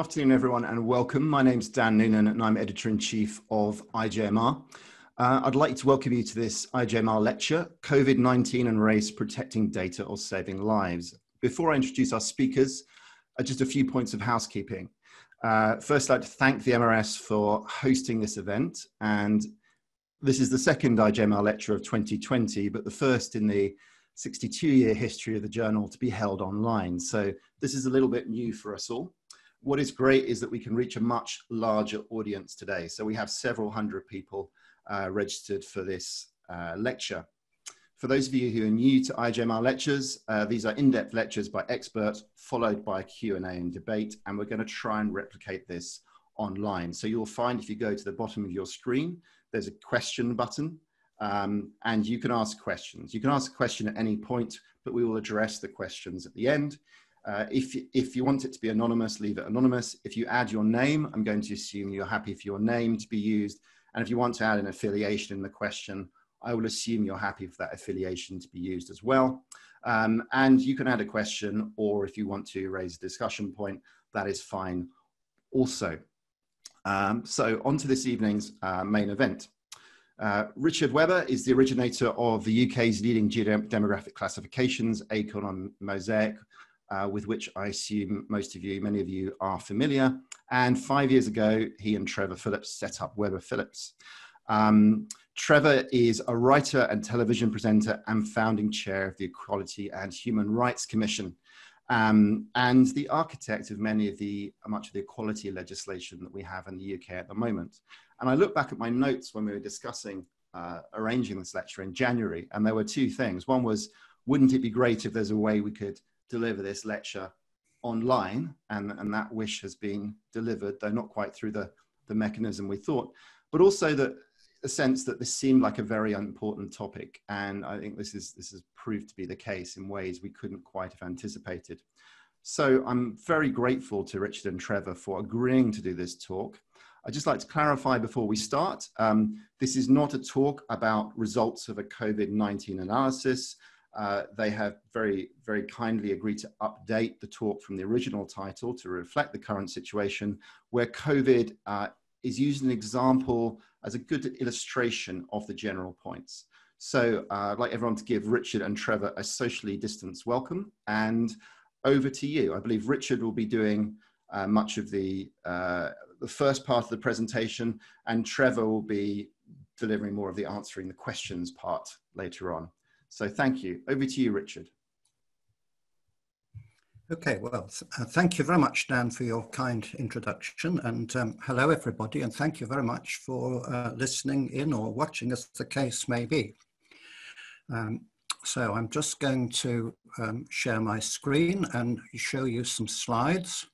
afternoon, everyone, and welcome. My name's Dan Noonan, and I'm Editor-in-Chief of IJMR. I'd like to welcome you to this IJMR lecture, COVID-19 and Race, Protecting Data or Saving Lives. Before I introduce our speakers, just a few points of housekeeping. First, I'd like to thank the MRS for hosting this event, and this is the second IJMR lecture of 2020, but the first in the 62-year history of the journal to be held online. So this is a little bit new for us all. What is great is that we can reach a much larger audience today. So we have several hundred people registered for this lecture. For those of you who are new to IJMR lectures, these are in-depth lectures by experts, followed by a Q&A and debate, and we're going to try and replicate this online. So you'll find if you go to the bottom of your screen, there's a question button. And you can ask questions. You can ask a question at any point, but we will address the questions at the end. If you want it to be anonymous, leave it anonymous. If you add your name, I'm going to assume you're happy for your name to be used. And if you want to add an affiliation in the question, I will assume you're happy for that affiliation to be used as well. And you can add a question, or if you want to raise a discussion point, that is fine also. So on to this evening's main event. Richard Webber is the originator of the UK's leading demographic classifications, ACON and Mosaic, with which I assume most of you, many of you are familiar. And 5 years ago, he and Trevor Phillips set up Webber Phillips. Trevor is a writer and television presenter and founding chair of the Equality and Human Rights Commission, and the architect of much of the equality legislation that we have in the UK at the moment. And I look back at my notes when we were discussing arranging this lecture in January, and there were two things. One was, wouldn't it be great if there's a way we could deliver this lecture online? And that wish has been delivered, though not quite through the mechanism we thought, but also the sense that this seemed like a very important topic. And I think this has proved to be the case in ways we couldn't quite have anticipated. So I'm very grateful to Richard and Trevor for agreeing to do this talk. I'd just like to clarify before we start, this is not a talk about results of a COVID-19 analysis. They have very, very kindly agreed to update the talk from the original title to reflect the current situation, where COVID is used as an example as a good illustration of the general points. So I'd like everyone to give Richard and Trevor a socially distanced welcome, and over to you. I believe Richard will be doing much of the first part of the presentation, and Trevor will be delivering more of the answering the questions part later on. So thank you. Over to you, Richard. Okay, well, thank you very much, Dan, for your kind introduction, and hello everybody, and thank you very much for listening in or watching, as the case may be. So I'm just going to share my screen and show you some slides.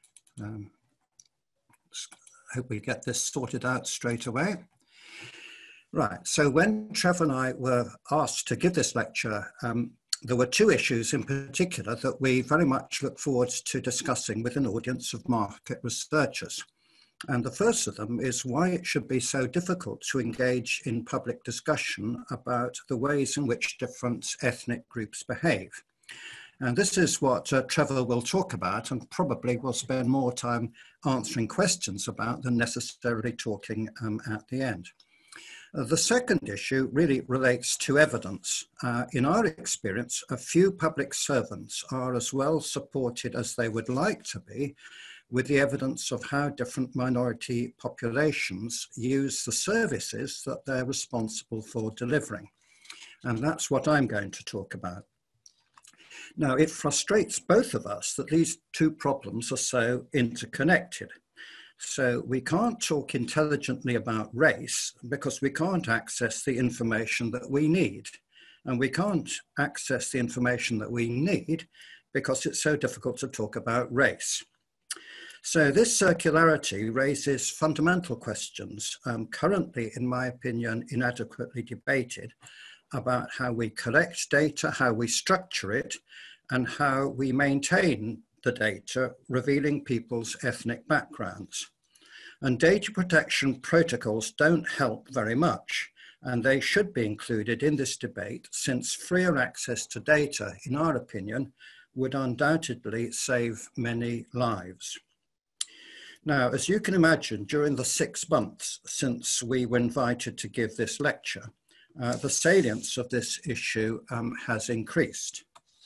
Hope we get this sorted out straight away. Right, so when Trevor and I were asked to give this lecture, there were two issues in particular that we very much look forward to discussing with an audience of market researchers. And the first of them is why it should be so difficult to engage in public discussion about the ways in which different ethnic groups behave. And this is what Trevor will talk about, and probably will spend more time answering questions about than necessarily talking at the end. The second issue really relates to evidence. In our experience, a few public servants are as well supported as they would like to be with the evidence of how different minority populations use the services that they're responsible for delivering. And that's what I'm going to talk about. Now, it frustrates both of us that these two problems are so interconnected. So we can't talk intelligently about race because we can't access the information that we need. And we can't access the information that we need because it's so difficult to talk about race. So this circularity raises fundamental questions, currently, in my opinion, inadequately debated, about how we collect data, how we structure it, and how we maintain the data revealing people's ethnic backgrounds. And data protection protocols don't help very much, and they should be included in this debate, since freer access to data, in our opinion, would undoubtedly save many lives. Now, as you can imagine, during the 6 months since we were invited to give this lecture, the salience of this issue has increased.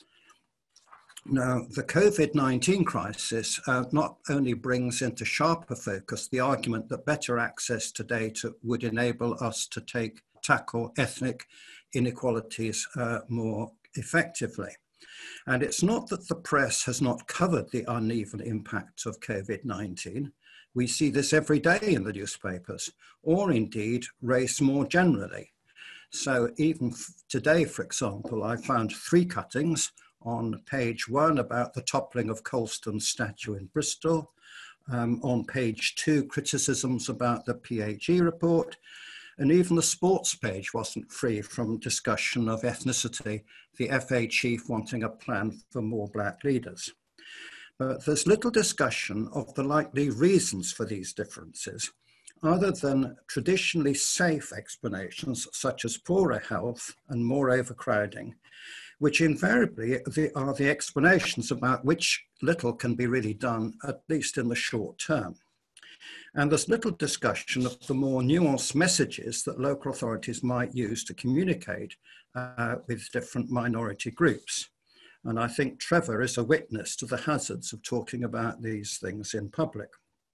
Now, the Covid-19 crisis not only brings into sharper focus the argument that better access to data would enable us to tackle ethnic inequalities more effectively. And it's not that the press has not covered the uneven impact of COVID-19. We see this every day in the newspapers, or indeed race more generally. So even today, for example, I found 3 cuttings on page 1 about the toppling of Colston's statue in Bristol, on page 2 criticisms about the PHE report, and even the sports page wasn't free from discussion of ethnicity, the FA chief wanting a plan for more black leaders. But there's little discussion of the likely reasons for these differences, other than traditionally safe explanations such as poorer health and more overcrowding, which invariably are the explanations about which little can be really done, at least in the short term. And there's little discussion of the more nuanced messages that local authorities might use to communicate with different minority groups. And I think Trevor is a witness to the hazards of talking about these things in public.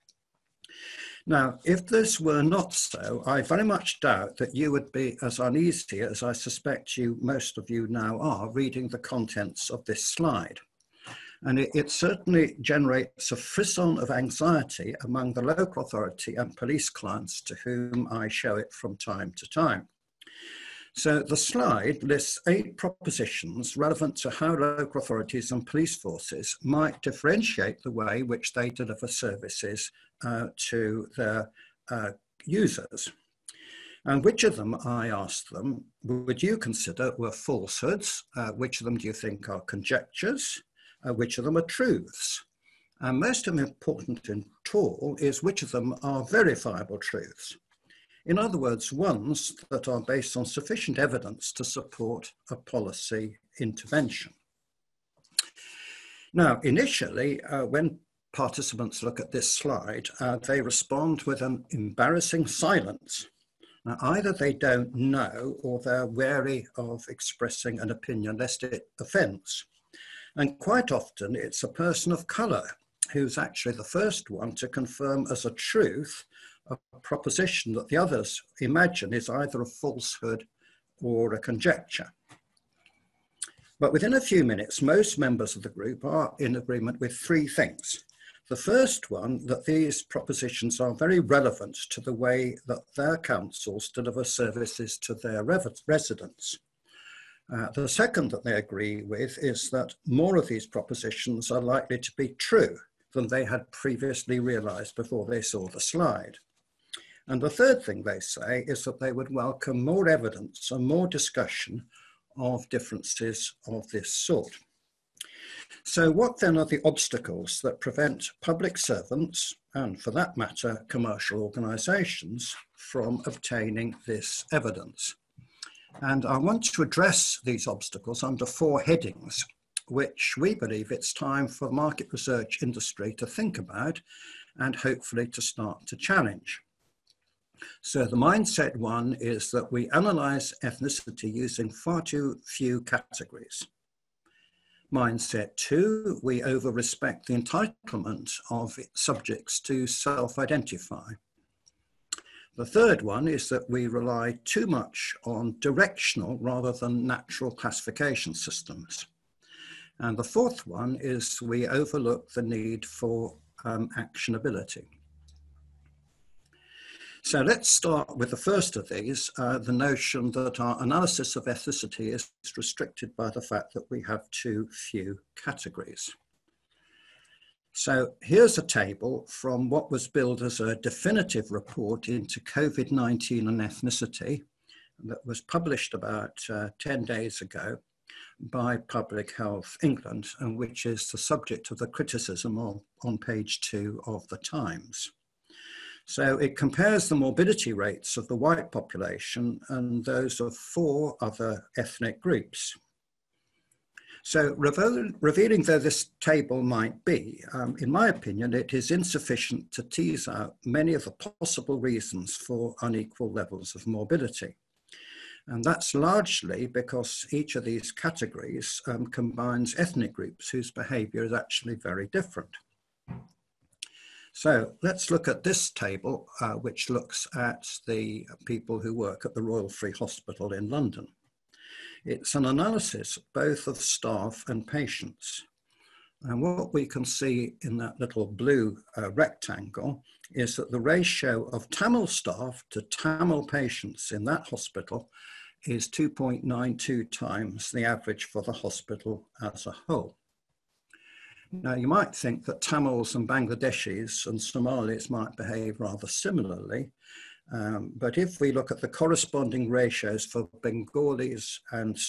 Now, if this were not so, I very much doubt that you would be as uneasy as I suspect most of you now are reading the contents of this slide. And it certainly generates a frisson of anxiety among the local authority and police clients to whom I show it from time to time. So the slide lists 8 propositions relevant to how local authorities and police forces might differentiate the way which they deliver services to their users. And which of them, I asked them, would you consider were falsehoods? Which of them do you think are conjectures? Which of them are truths? And most important in all is which of them are verifiable truths. In other words, ones that are based on sufficient evidence to support a policy intervention. Now, initially, when participants look at this slide, they respond with an embarrassing silence. Now, either they don't know or they're wary of expressing an opinion lest it offends. And quite often it's a person of colour who's actually the first one to confirm as a truth a proposition that the others imagine is either a falsehood or a conjecture. But within a few minutes, most members of the group are in agreement with 3 things. The first one, that these propositions are very relevant to the way that their councils deliver services to their residents. The second that they agree with is that more of these propositions are likely to be true than they had previously realised before they saw the slide. And the third thing they say is that they would welcome more evidence and more discussion of differences of this sort. So what then are the obstacles that prevent public servants, and for that matter, commercial organisations, from obtaining this evidence? And I want to address these obstacles under 4 headings, which we believe it's time for the market research industry to think about and hopefully to start to challenge. So the mindset 1 is that we analyse ethnicity using far too few categories. Mindset 2, we over-respect the entitlement of subjects to self-identify. The third one is that we rely too much on directional rather than natural classification systems. And the fourth one is we overlook the need for actionability. So let's start with the first of these, the notion that our analysis of ethnicity is restricted by the fact that we have too few categories. So here's a table from what was billed as a definitive report into COVID-19 and ethnicity that was published about 10 days ago by Public Health England, and which is the subject of the criticism on page 2 of the Times. So it compares the morbidity rates of the white population and those of 4 other ethnic groups. So revealing though this table might be, in my opinion, it is insufficient to tease out many of the possible reasons for unequal levels of morbidity. And that's largely because each of these categories combines ethnic groups whose behavior is actually very different. So let's look at this table, which looks at the people who work at the Royal Free Hospital in London. It's an analysis both of staff and patients. And what we can see in that little blue rectangle is that the ratio of Tamil staff to Tamil patients in that hospital is 2.92 times the average for the hospital as a whole. Now, you might think that Tamils and Bangladeshis and Somalis might behave rather similarly, but if we look at the corresponding ratios for Bangladeshis and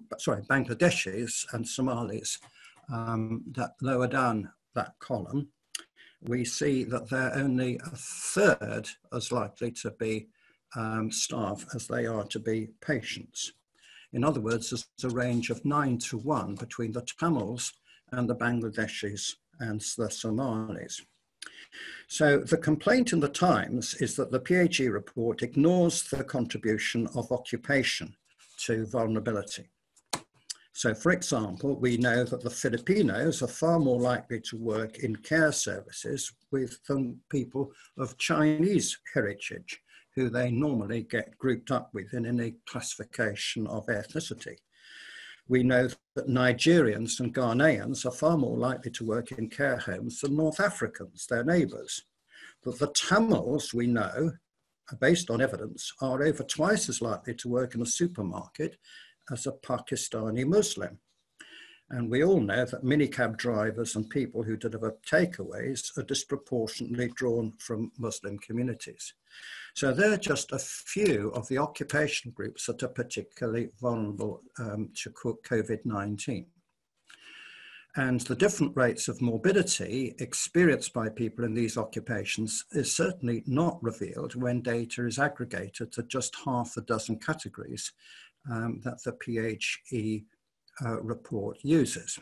Somalis that lower down that column, we see that they're only a third as likely to be staff as they are to be patients. In other words, there's a range of 9 to 1 between the Tamils and the Bangladeshis and the Somalis. So the complaint in the Times is that the PHE report ignores the contribution of occupation to vulnerability. So for example, we know that the Filipinos are far more likely to work in care services than people of Chinese heritage, who they normally get grouped up with in any classification of ethnicity. We know that Nigerians and Ghanaians are far more likely to work in care homes than North Africans, their neighbours. That the Tamils, we know, based on evidence, are over twice as likely to work in a supermarket as a Pakistani Muslim. And we all know that minicab drivers and people who deliver takeaways are disproportionately drawn from Muslim communities. So they're just a few of the occupation groups that are particularly vulnerable to COVID-19. And the different rates of morbidity experienced by people in these occupations is certainly not revealed when data is aggregated to just half a dozen categories that the PHE report uses.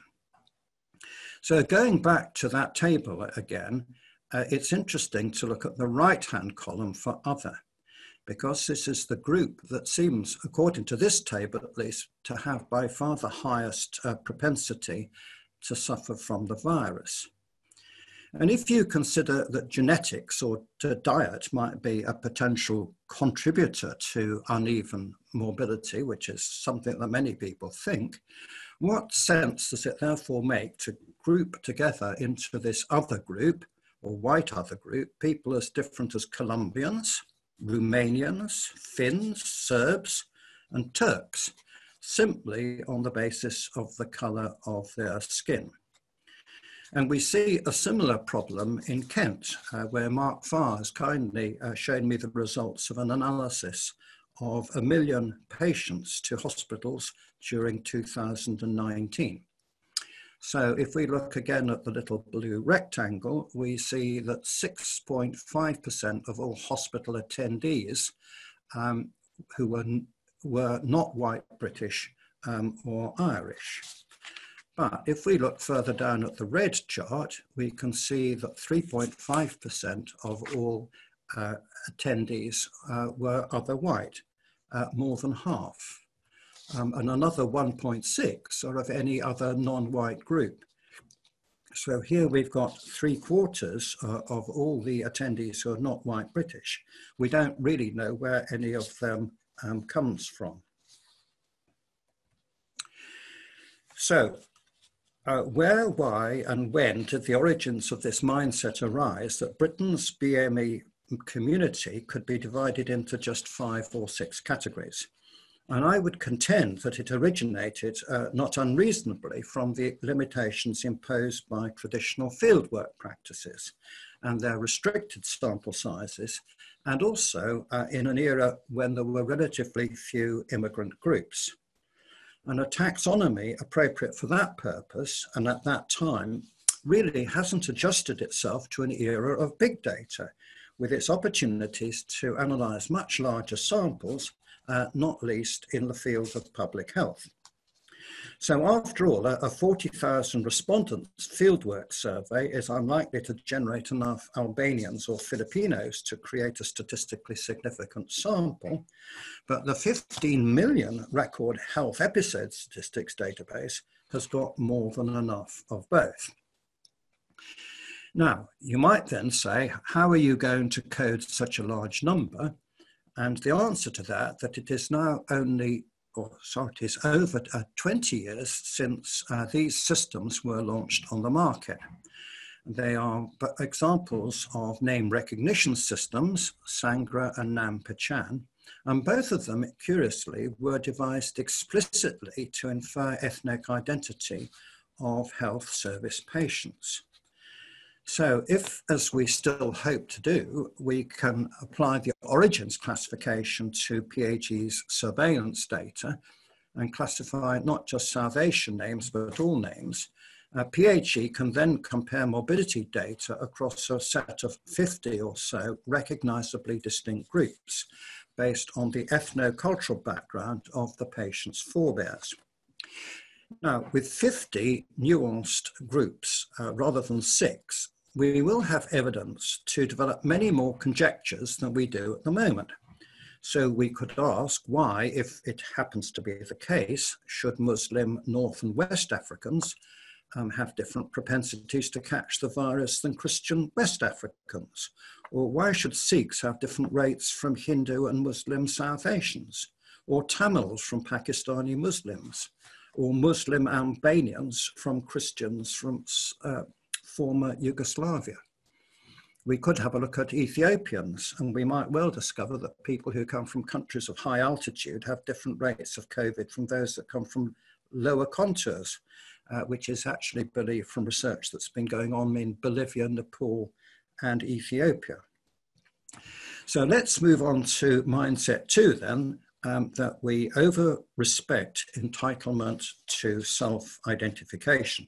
So going back to that table again, it's interesting to look at the right-hand column for other, because this is the group that seems, according to this table at least, to have by far the highest propensity to suffer from the virus. And if you consider that genetics or diet might be a potential contributor to uneven mobility, which is something that many people think, what sense does it therefore make to group together into this other group, or white other group, people as different as Colombians, Romanians, Finns, Serbs, and Turks, simply on the basis of the colour of their skin? And we see a similar problem in Kent, where Mark Farr has kindly shown me the results of an analysis of 1 million patients to hospitals during 2019. So if we look again at the little blue rectangle, we see that 6.5% of all hospital attendees who were not white British or Irish. But if we look further down at the red chart, we can see that 3.5% of all attendees were other white, more than half. And another 1.6 are of any other non-white group. So here we've got 3/4 of all the attendees who are not white British. We don't really know where any of them comes from. So where, why, and when did the origins of this mindset arise that Britain's BAME community could be divided into just 5 or 6 categories? And I would contend that it originated not unreasonably from the limitations imposed by traditional fieldwork practices and their restricted sample sizes, and also in an era when there were relatively few immigrant groups. And a taxonomy appropriate for that purpose and at that time really hasn't adjusted itself to an era of big data, with its opportunities to analyse much larger samples, not least in the field of public health. So after all, a 40,000 respondents fieldwork survey is unlikely to generate enough Albanians or Filipinos to create a statistically significant sample, but the 15 million record health episode statistics database has got more than enough of both. Now, you might then say, how are you going to code such a large number? And the answer to that it is now only, it is over 20 years since these systems were launched on the market. They are examples of name recognition systems, Sangra and Nam-Pechan, and both of them, curiously, were devised explicitly to infer ethnic identity of health service patients. So if, as we still hope to do, we can apply the origins classification to PHE's surveillance data and classify not just salvation names, but all names, PHE can then compare morbidity data across a set of 50 or so recognizably distinct groups based on the ethno-cultural background of the patient's forebears. Now, with 50 nuanced groups rather than 6, we will have evidence to develop many more conjectures than we do at the moment. So we could ask why, if it happens to be the case, should Muslim North and West Africans have different propensities to catch the virus than Christian West Africans? Or why should Sikhs have different rates from Hindu and Muslim South Asians? Or Tamils from Pakistani Muslims? Or Muslim Albanians from Christians from former Yugoslavia? We could have a look at Ethiopians, and we might well discover that people who come from countries of high altitude have different rates of COVID from those that come from lower contours, which is actually believed from research that's been going on in Bolivia, Nepal, and Ethiopia. So let's move on to mindset 2 then, that we over-respect entitlement to self-identification.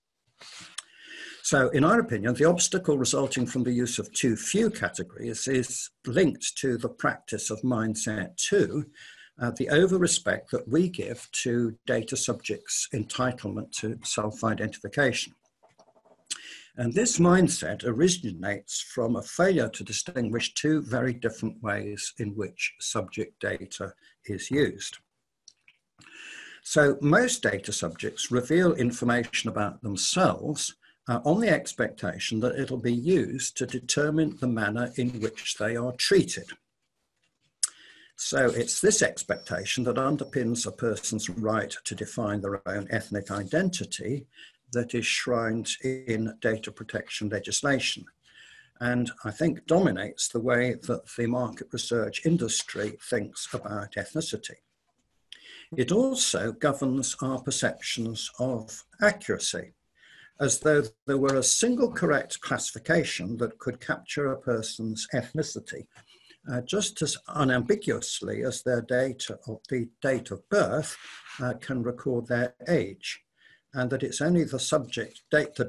So in our opinion, the obstacle resulting from the use of too few categories is linked to the practice of mindset 2, the over-respect that we give to data subjects' entitlement to self-identification. And this mindset originates from a failure to distinguish 2 very different ways in which subject data is used. So most data subjects reveal information about themselves on the expectation that it'll be used to determine the manner in which they are treated. So it's this expectation that underpins a person's right to define their own ethnic identity that is shrined in data protection legislation, and I think dominates the way that the market research industry thinks about ethnicity. It also governs our perceptions of accuracy, as though there were a single correct classification that could capture a person's ethnicity just as unambiguously as their date of the date of birth can record their age, and that it's only the subject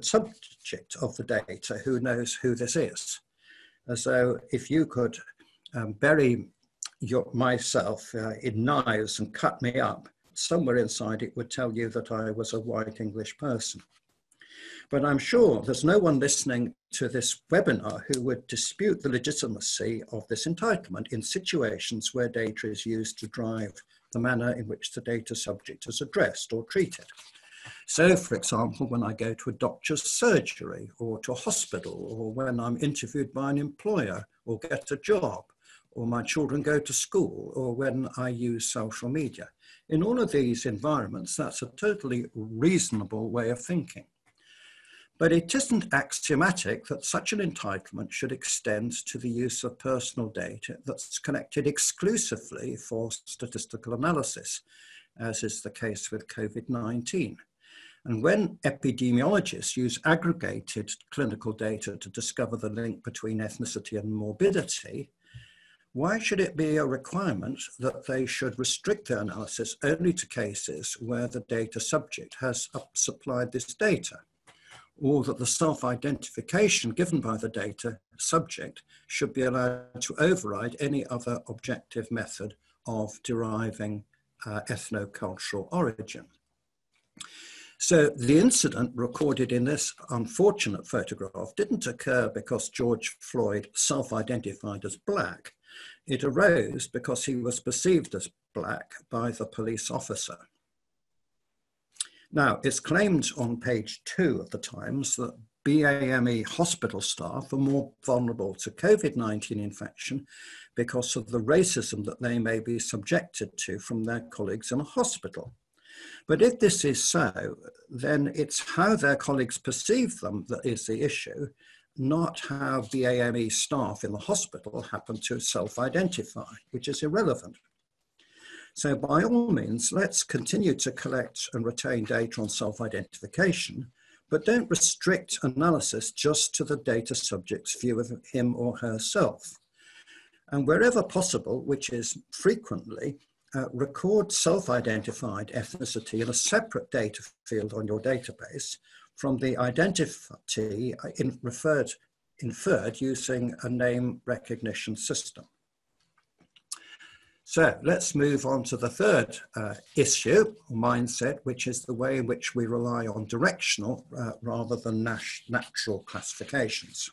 of the data who knows who this is. As though if you could bury myself in knives and cut me up, somewhere inside it would tell you that I was a white English person. But I'm sure there's no one listening to this webinar who would dispute the legitimacy of this entitlement in situations where data is used to drive the manner in which the data subject is addressed or treated. So, for example, when I go to a doctor's surgery or to a hospital, or when I'm interviewed by an employer or get a job, or my children go to school, or when I use social media. In all of these environments, that's a totally reasonable way of thinking. But it isn't axiomatic that such an entitlement should extend to the use of personal data that's collected exclusively for statistical analysis, as is the case with COVID-19. And when epidemiologists use aggregated clinical data to discover the link between ethnicity and morbidity, why should it be a requirement that they should restrict their analysis only to cases where the data subject has supplied this data? Or that the self-identification given by the data subject should be allowed to override any other objective method of deriving ethno-cultural origin. So the incident recorded in this unfortunate photograph didn't occur because George Floyd self-identified as black. It arose because he was perceived as black by the police officer. Now, it's claimed on page 2 of the Times that BAME hospital staff are more vulnerable to COVID-19 infection because of the racism that they may be subjected to from their colleagues in a hospital. But if this is so, then it's how their colleagues perceive them that is the issue, not how BAME staff in the hospital happen to self-identify, which is irrelevant. So by all means, let's continue to collect and retain data on self-identification, but don't restrict analysis just to the data subject's view of him or herself. And wherever possible, which is frequently, record self-identified ethnicity in a separate data field on your database from the identity inferred using a name recognition system. So let's move on to the third issue, or mindset, which is the way in which we rely on directional rather than natural classifications.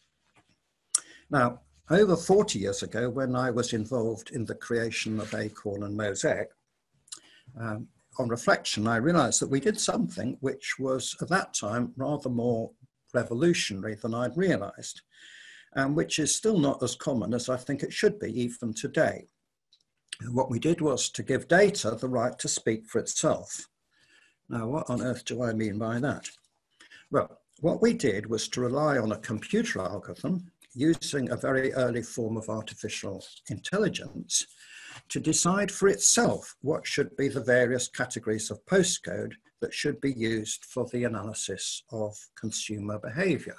Now, over 40 years ago, when I was involved in the creation of Acorn and Mosaic, on reflection, I realized that we did something which was at that time rather more revolutionary than I'd realized, and which is still not as common as I think it should be even today. What we did was to give data the right to speak for itself. Now, what on earth do I mean by that? Well, what we did was to rely on a computer algorithm using a very early form of artificial intelligence to decide for itself what should be the various categories of postcode that should be used for the analysis of consumer behavior.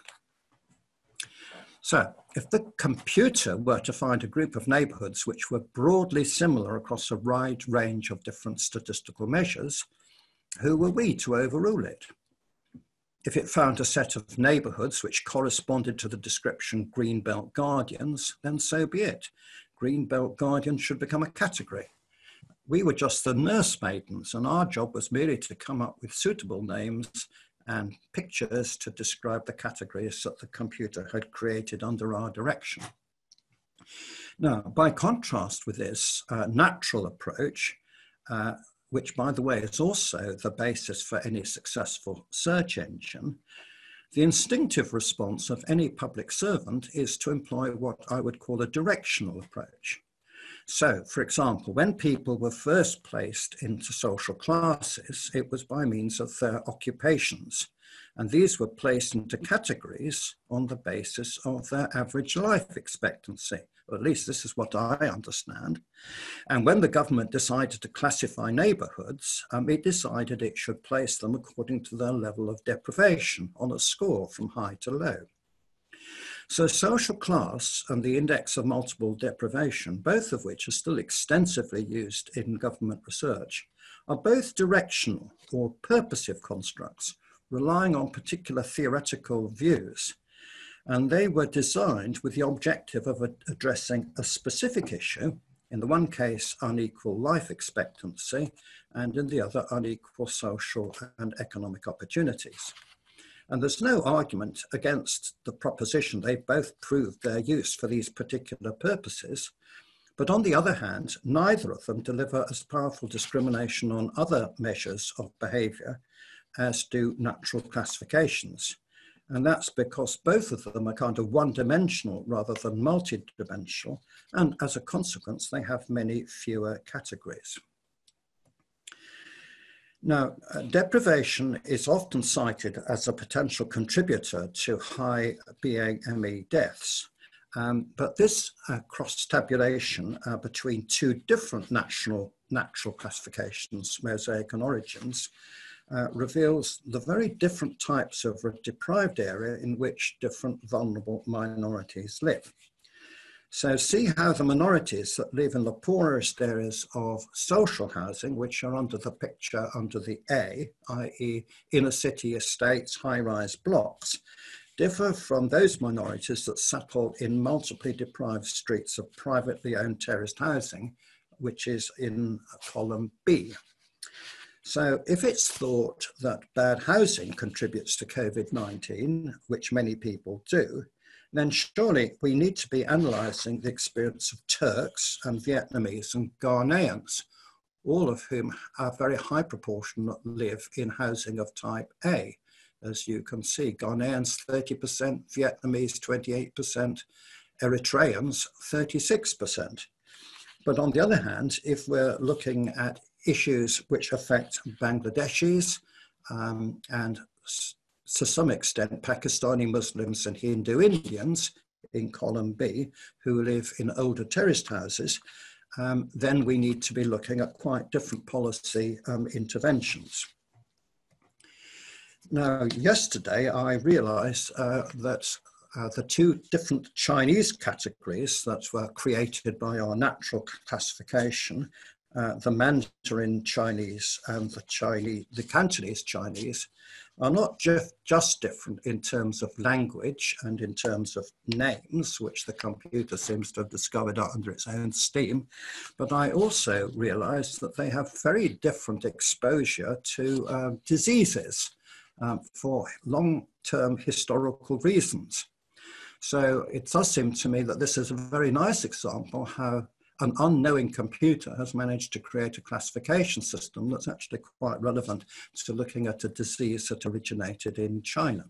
So if the computer were to find a group of neighborhoods which were broadly similar across a wide range of different statistical measures, who were we to overrule it? If it found a set of neighborhoods which corresponded to the description Greenbelt Guardians, then so be it. Greenbelt Guardians should become a category. We were just the nursemaidens, and our job was merely to come up with suitable names and pictures to describe the categories that the computer had created under our direction. Now, by contrast with this natural approach, which by the way is also the basis for any successful search engine, the instinctive response of any public servant is to employ what I would call a directional approach. So, for example, when people were first placed into social classes, it was by means of their occupations, and these were placed into categories on the basis of their average life expectancy, or at least this is what I understand. And when the government decided to classify neighborhoods, it decided it should place them according to their level of deprivation on a score from high to low. So social class and the index of multiple deprivation, both of which are still extensively used in government research, are both directional or purposive constructs, relying on particular theoretical views. And they were designed with the objective of addressing a specific issue, in the one case unequal life expectancy, and in the other unequal social and economic opportunities. And there's no argument against the proposition they both proved their use for these particular purposes. But on the other hand, neither of them deliver as powerful discrimination on other measures of behavior as do natural classifications. And that's because both of them are kind of one-dimensional rather than multi-dimensional. And as a consequence, they have many fewer categories. Now, deprivation is often cited as a potential contributor to high BAME deaths, but this cross-tabulation between two different natural classifications, Mosaic and Origins, reveals the very different types of deprived area in which different vulnerable minorities live. So see how the minorities that live in the poorest areas of social housing, which are under the picture under the A, i.e. inner city estates, high-rise blocks, differ from those minorities that settle in multiply deprived streets of privately owned terraced housing, which is in column B. So if it's thought that bad housing contributes to COVID-19, which many people do, then surely we need to be analysing the experience of Turks and Vietnamese and Ghanaians, all of whom are a very high proportion that live in housing of type A. As you can see, Ghanaians 30%, Vietnamese 28%, Eritreans 36%. But on the other hand, if we're looking at issues which affect Bangladeshis and to some extent Pakistani Muslims and Hindu Indians in column B who live in older terraced houses, then we need to be looking at quite different policy interventions. Now, yesterday I realized that the two different Chinese categories that were created by our natural classification, the Mandarin Chinese and the Cantonese Chinese, are not just different in terms of language and in terms of names, which the computer seems to have discovered under its own steam, but I also realized that they have very different exposure to diseases for long-term historical reasons. So it does seem to me that this is a very nice example how an unknowing computer has managed to create a classification system that's actually quite relevant to looking at a disease that originated in China.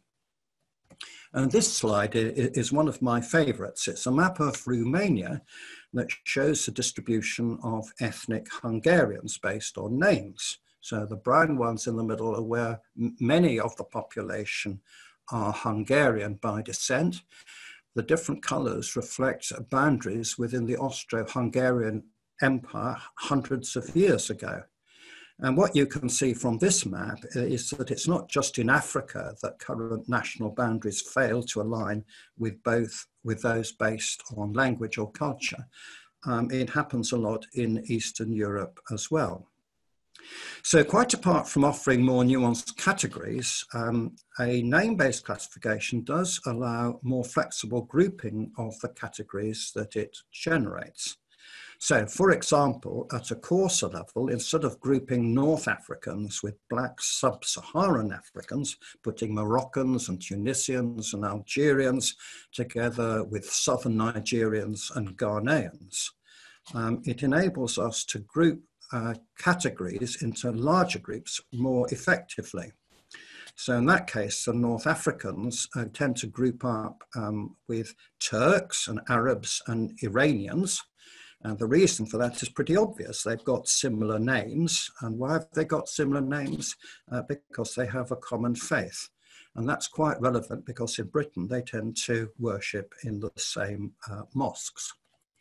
And this slide is one of my favorites. It's a map of Romania that shows the distribution of ethnic Hungarians based on names. So the brown ones in the middle are where many of the population are Hungarian by descent. The different colors reflect boundaries within the Austro-Hungarian Empire hundreds of years ago. And what you can see from this map is that it's not just in Africa that current national boundaries fail to align with those based on language or culture. It happens a lot in Eastern Europe as well. So quite apart from offering more nuanced categories, a name-based classification does allow more flexible grouping of the categories that it generates. So, for example, at a coarser level, instead of grouping North Africans with black sub-Saharan Africans, putting Moroccans and Tunisians and Algerians together with Southern Nigerians and Ghanaians, it enables us to group categories into larger groups more effectively. So in that case, the North Africans tend to group up with Turks and Arabs and Iranians. And the reason for that is pretty obvious. They've got similar names. And why have they got similar names? Because they have a common faith. And that's quite relevant because in Britain, they tend to worship in the same mosques.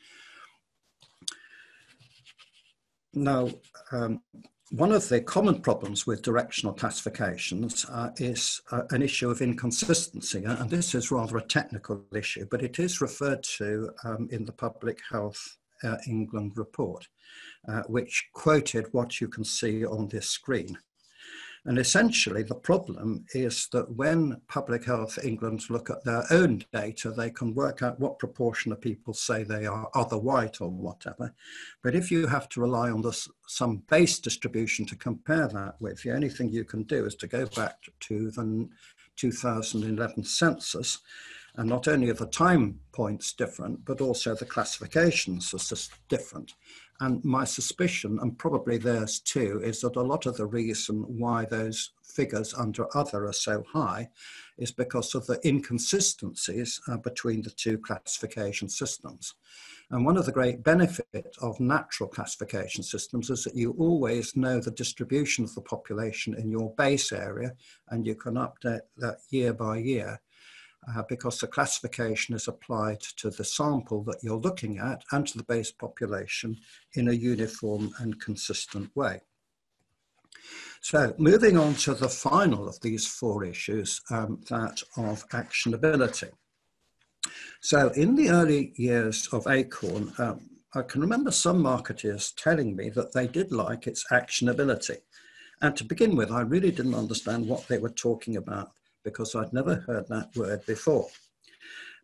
Now, one of the common problems with directional classifications is an issue of inconsistency, and this is rather a technical issue, but it is referred to in the Public Health England report, which quoted what you can see on this screen. And essentially, the problem is that when Public Health England look at their own data, they can work out what proportion of people say they are other white or whatever. But if you have to rely on some base distribution to compare that with, the only thing you can do is to go back to the 2011 census. And not only are the time points different, but also the classifications are just different. And my suspicion, and probably theirs too, is that a lot of the reason why those figures under other are so high is because of the inconsistencies between the two classification systems. And one of the great benefits of natural classification systems is that you always know the distribution of the population in your base area, and you can update that year by year. Because the classification is applied to the sample that you're looking at and to the base population in a uniform and consistent way. So moving on to the final of these four issues, that of actionability. So in the early years of Acorn, I can remember some marketers telling me that they did like its actionability. And to begin with, I really didn't understand what they were talking about, because I'd never heard that word before.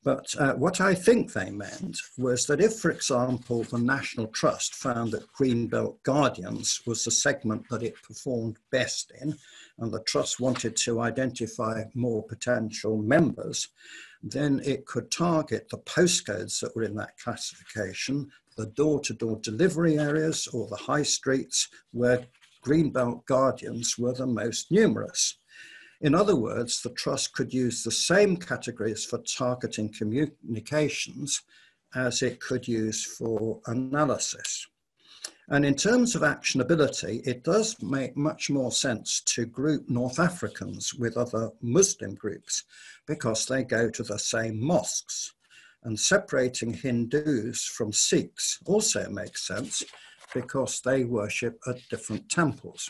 But what I think they meant was that if, for example, the National Trust found that Greenbelt Guardians was the segment that it performed best in, and the Trust wanted to identify more potential members, then it could target the postcodes that were in that classification, the door-to-door delivery areas or the high streets where Greenbelt Guardians were the most numerous. In other words, the Trust could use the same categories for targeting communications as it could use for analysis. And in terms of actionability, it does make much more sense to group North Africans with other Muslim groups because they go to the same mosques. And separating Hindus from Sikhs also makes sense because they worship at different temples.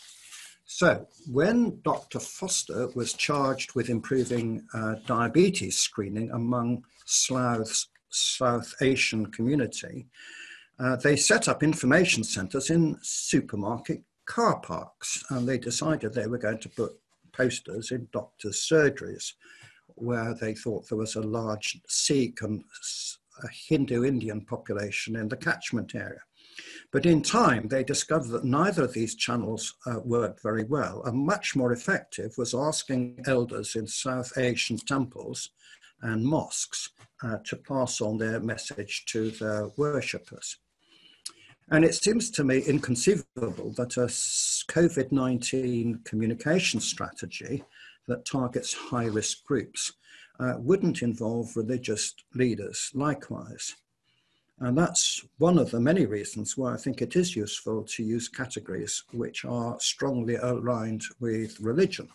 So when Dr. Foster was charged with improving diabetes screening among South Asian community, they set up information centres in supermarket car parks, and they decided they were going to put posters in doctors' surgeries where they thought there was a large Sikh and a Hindu-Indian population in the catchment area. But in time, they discovered that neither of these channels worked very well, and much more effective was asking elders in South Asian temples and mosques to pass on their message to their worshippers. And it seems to me inconceivable that a COVID-19 communication strategy that targets high-risk groups wouldn't involve religious leaders likewise. And that's one of the many reasons why I think it is useful to use categories which are strongly aligned with religion.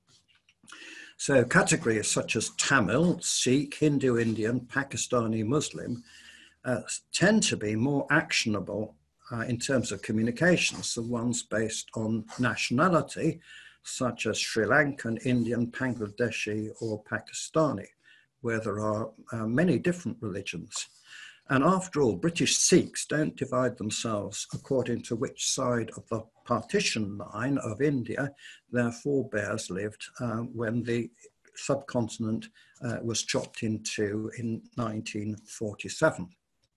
So categories such as Tamil, Sikh, Hindu, Indian, Pakistani, Muslim tend to be more actionable in terms of communications than ones based on nationality, such as Sri Lankan, Indian, Bangladeshi, or Pakistani, where there are many different religions. And after all, British Sikhs don't divide themselves according to which side of the partition line of India their forebears lived when the subcontinent was chopped in two in 1947.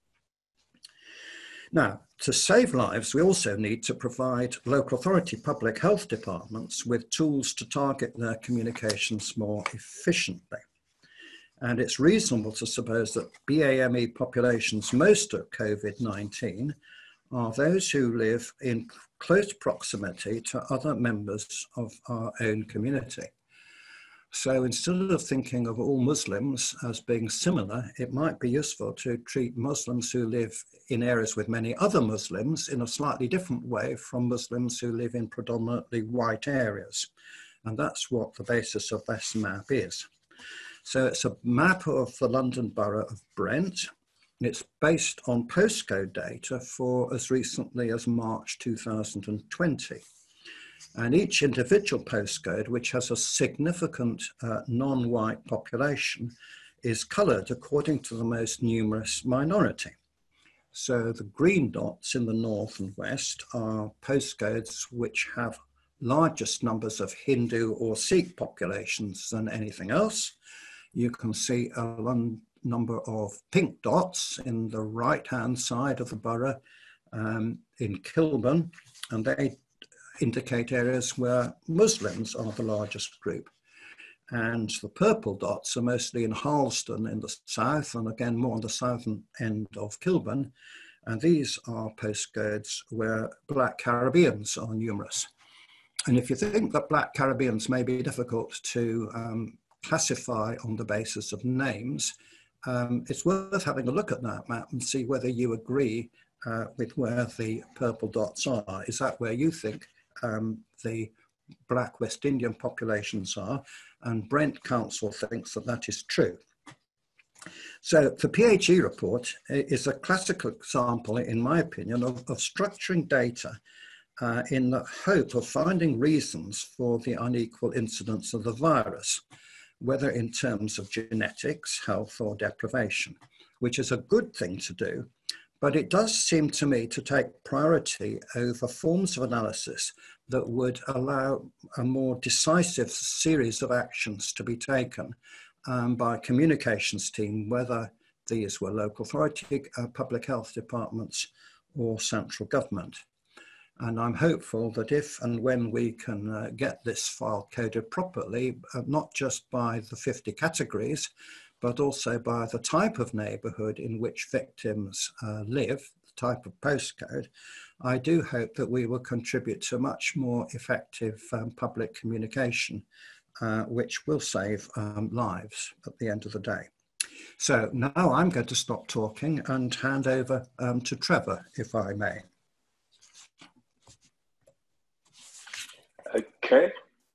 Now, to save lives, we also need to provide local authority public health departments with tools to target their communications more efficiently. And it's reasonable to suppose that BAME populations most of COVID-19 are those who live in close proximity to other members of our own community. So instead of thinking of all Muslims as being similar, it might be useful to treat Muslims who live in areas with many other Muslims in a slightly different way from Muslims who live in predominantly white areas. And that's what the basis of this map is. So it's a map of the London Borough of Brent. It's based on postcode data for as recently as March 2020. And each individual postcode, which has a significant non-white population, is coloured according to the most numerous minority. So the green dots in the north and west are postcodes which have largest numbers of Hindu or Sikh populations than anything else. You can see a number of pink dots in the right-hand side of the borough in Kilburn, and they indicate areas where Muslims are the largest group. And the purple dots are mostly in Harleston in the south, and again more on the southern end of Kilburn. And these are postcodes where Black Caribbeans are numerous. And if you think that Black Caribbeans may be difficult to classify on the basis of names, it's worth having a look at that map and see whether you agree with where the purple dots are. Is that where you think the Black West Indian populations are? And Brent Council thinks that that is true. So the PHE report is a classical example, in my opinion, of structuring data in the hope of finding reasons for the unequal incidence of the virus, whether in terms of genetics, health, or deprivation, which is a good thing to do. But it does seem to me to take priority over forms of analysis that would allow a more decisive series of actions to be taken by communications team, whether these were local authority, public health departments, or central government. And I'm hopeful that if and when we can get this file coded properly, not just by the 50 categories, but also by the type of neighbourhood in which victims live, the type of postcode, I do hope that we will contribute to much more effective public communication, which will save lives at the end of the day. So now I'm going to stop talking and hand over to Trevor, if I may. Okay.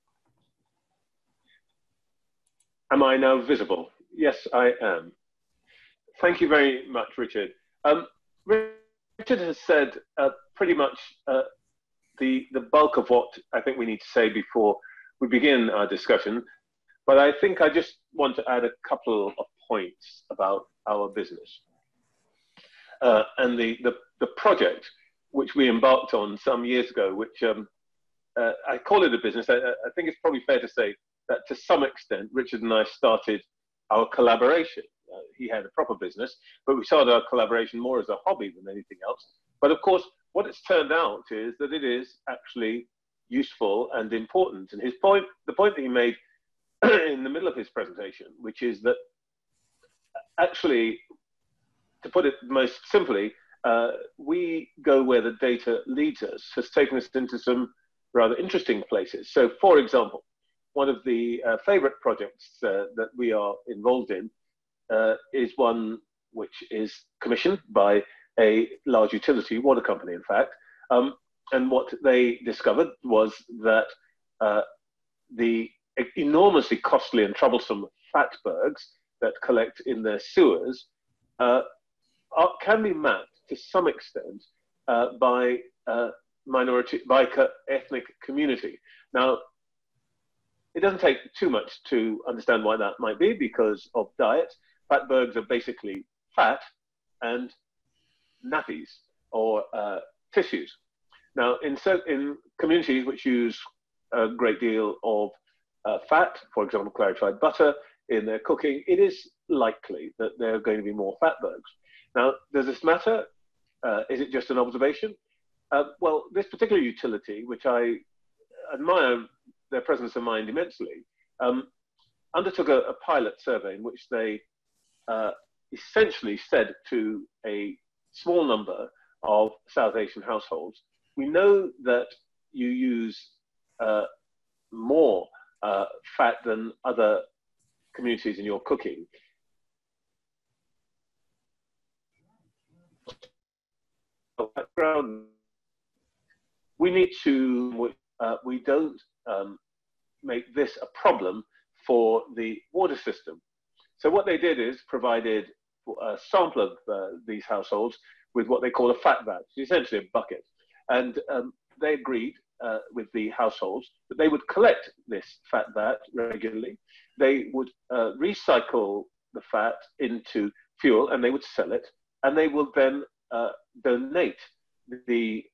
Am I now visible? Yes, I am. Thank you very much, Richard. Richard has said pretty much the bulk of what I think we need to say before we begin our discussion, but I think I just want to add a couple of points about our business and the project which we embarked on some years ago, which I call it a business. I think it's probably fair to say that to some extent, Richard and I started our collaboration. He had a proper business, but we started our collaboration more as a hobby than anything else. But of course, what it's turned out is that it is actually useful and important. And his point, the point that he made in the middle of his presentation, which is that actually, to put it most simply, we go where the data leads us, has taken us into some rather interesting places. So, for example, one of the favorite projects that we are involved in is one which is commissioned by a large utility, water company, in fact. And what they discovered was that the enormously costly and troublesome fatbergs that collect in their sewers can be mapped to some extent by ethnic community. Now, it doesn't take too much to understand why that might be because of diet. Fatbergs are basically fat and nappies or tissues. Now, in communities which use a great deal of fat, for example, clarified butter, in their cooking, it is likely that there are going to be more fatbergs. Now, does this matter? Is it just an observation? Well, this particular utility, which I admire their presence of mind immensely, undertook a pilot survey in which they essentially said to a small number of South Asian households, we know that you use more fat than other communities in your cooking. Background, we need to, we don't make this a problem for the water system. So what they did is provided a sample of these households with what they call a fat vat, essentially a bucket. And they agreed with the households that they would collect this fat vat regularly. They would recycle the fat into fuel and they would sell it. And they will then donate the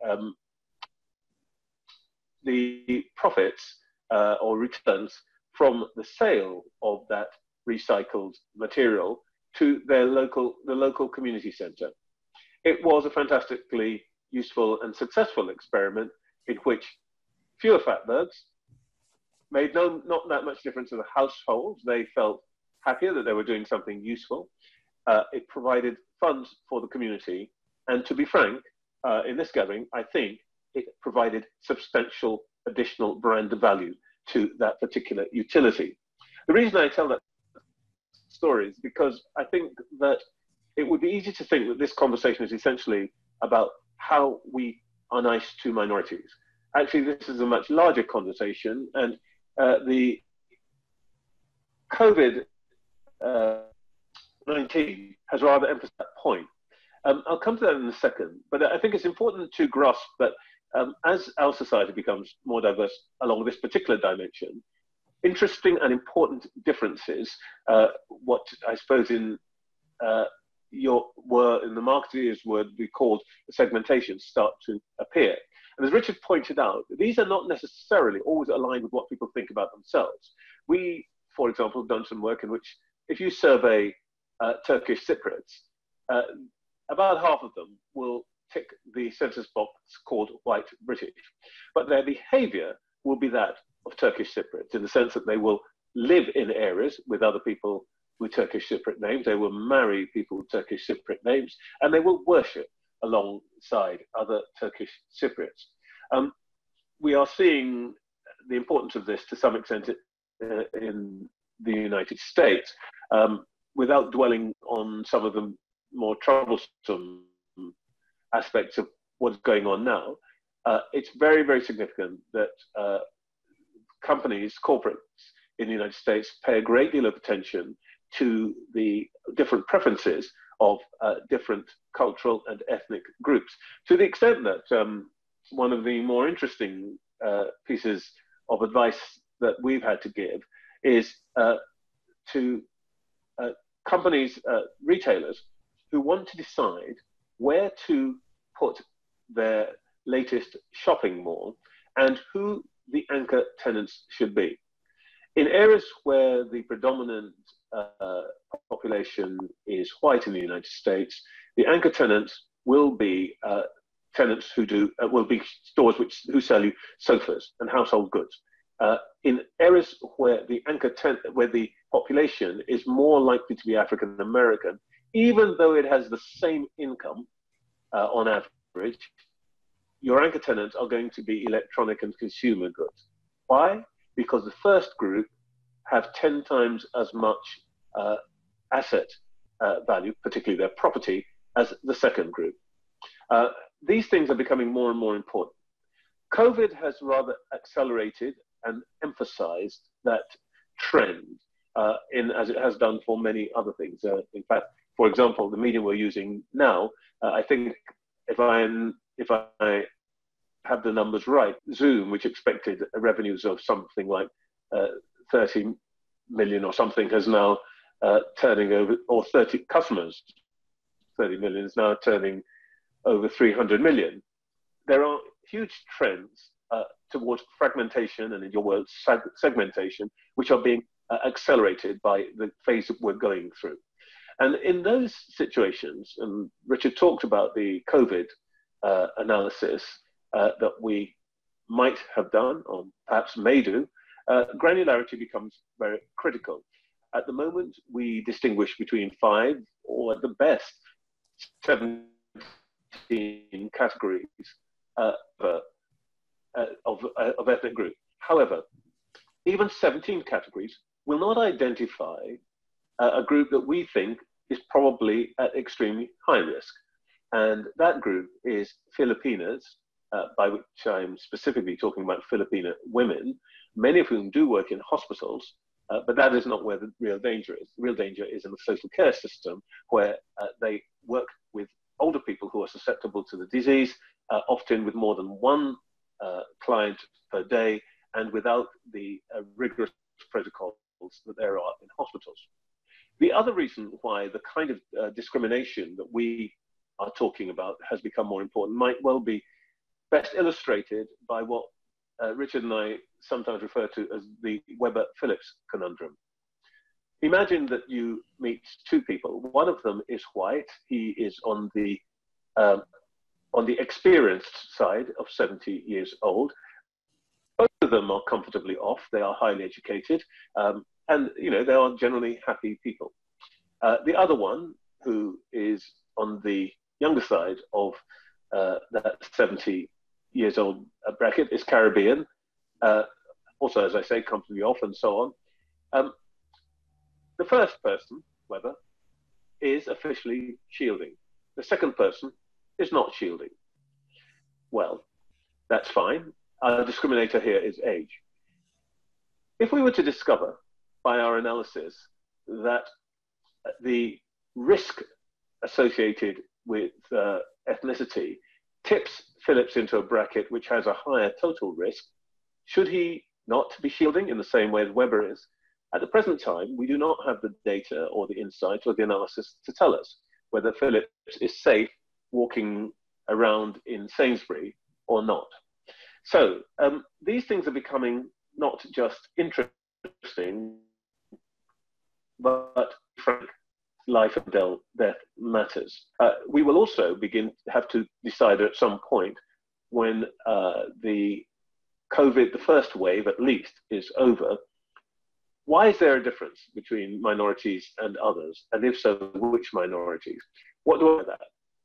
profits or returns from the sale of that recycled material to their the local community centre. It was a fantastically useful and successful experiment in which fewer fatbergs made not that much difference to the households. They felt happier that they were doing something useful. It provided funds for the community. And to be frank, in this gathering, I think it provided substantial additional brand value to that particular utility. The reason I tell that story is because I think that it would be easy to think that this conversation is essentially about how we are nice to minorities. Actually, this is a much larger conversation, and the COVID-19 has rather emphasized that point. I'll come to that in a second, but I think it's important to grasp that as our society becomes more diverse along this particular dimension, interesting and important differences, what I suppose in the marketeers would be called segmentation, start to appear. And as Richard pointed out, these are not necessarily always aligned with what people think about themselves. We, for example, have done some work in which if you survey Turkish Cypriots, about half of them will tick the census box called white British, but their behavior will be that of Turkish Cypriots, in the sense that they will live in areas with other people with Turkish Cypriot names, they will marry people with Turkish Cypriot names, and they will worship alongside other Turkish Cypriots. We are seeing the importance of this to some extent in the United States, without dwelling on some of the more troublesome aspects of what's going on now. It's very, very significant that companies, corporates in the United States pay a great deal of attention to the different preferences of different cultural and ethnic groups, to the extent that one of the more interesting pieces of advice that we've had to give is to companies, retailers who want to decide where to put their latest shopping mall and who the anchor tenants should be. In areas where the predominant population is white in the United States, the anchor tenants will be tenants who will be stores who sell you sofas and household goods. In areas where the where the population is more likely to be African American, even though it has the same income on average, your anchor tenants are going to be electronic and consumer goods. Why? Because the first group have 10 times as much asset value, particularly their property, as the second group. These things are becoming more and more important. COVID has rather accelerated and emphasized that trend as it has done for many other things. In fact, for example, the medium we're using now, I think if I have the numbers right, Zoom, which expected revenues of something like 30 million or something, has now turning over, or 30 customers, 30 million is now turning over 300 million. There are huge trends towards fragmentation and, in your words, segmentation, which are being accelerated by the phase that we're going through. And in those situations, and Richard talked about the COVID analysis that we might have done, or perhaps may do, granularity becomes very critical. At the moment, we distinguish between 5 or at the best 17 categories of ethnic group. However, even 17 categories will not identify a group that we think is probably at extremely high risk. And that group is Filipinas, by which I'm specifically talking about Filipina women, many of whom do work in hospitals, but that is not where the real danger is. The real danger is in the social care system, where they work with older people who are susceptible to the disease, often with more than one client per day, and without the rigorous protocols that there are in hospitals. The other reason why the kind of discrimination that we are talking about has become more important might well be best illustrated by what Richard and I sometimes refer to as the Weber-Phillips conundrum. Imagine that you meet 2 people. One of them is white. He is on the experienced side of 70 years old. Both of them are comfortably off. They are highly educated, and they are generally happy people. The other one, who is on the younger side of that 70 years old bracket, is Caribbean, also, as I say, comfortably off, and so on. The first person, Weber, is officially shielding. The second person is not shielding. Well, that's fine. Our discriminator here is age. If we were to discover by our analysis that the risk associated with ethnicity tips Phillips into a bracket which has a higher total risk, should he not be shielding in the same way as Weber is? At the present time, we do not have the data or the insight or the analysis to tell us whether Phillips is safe walking around in Sainsbury or not. So these things are becoming not just interesting, but frank, life and death matters. We will also have to decide at some point when the first wave at least, is over, why is there a difference between minorities and others? And if so, which minorities? What do I mean by that?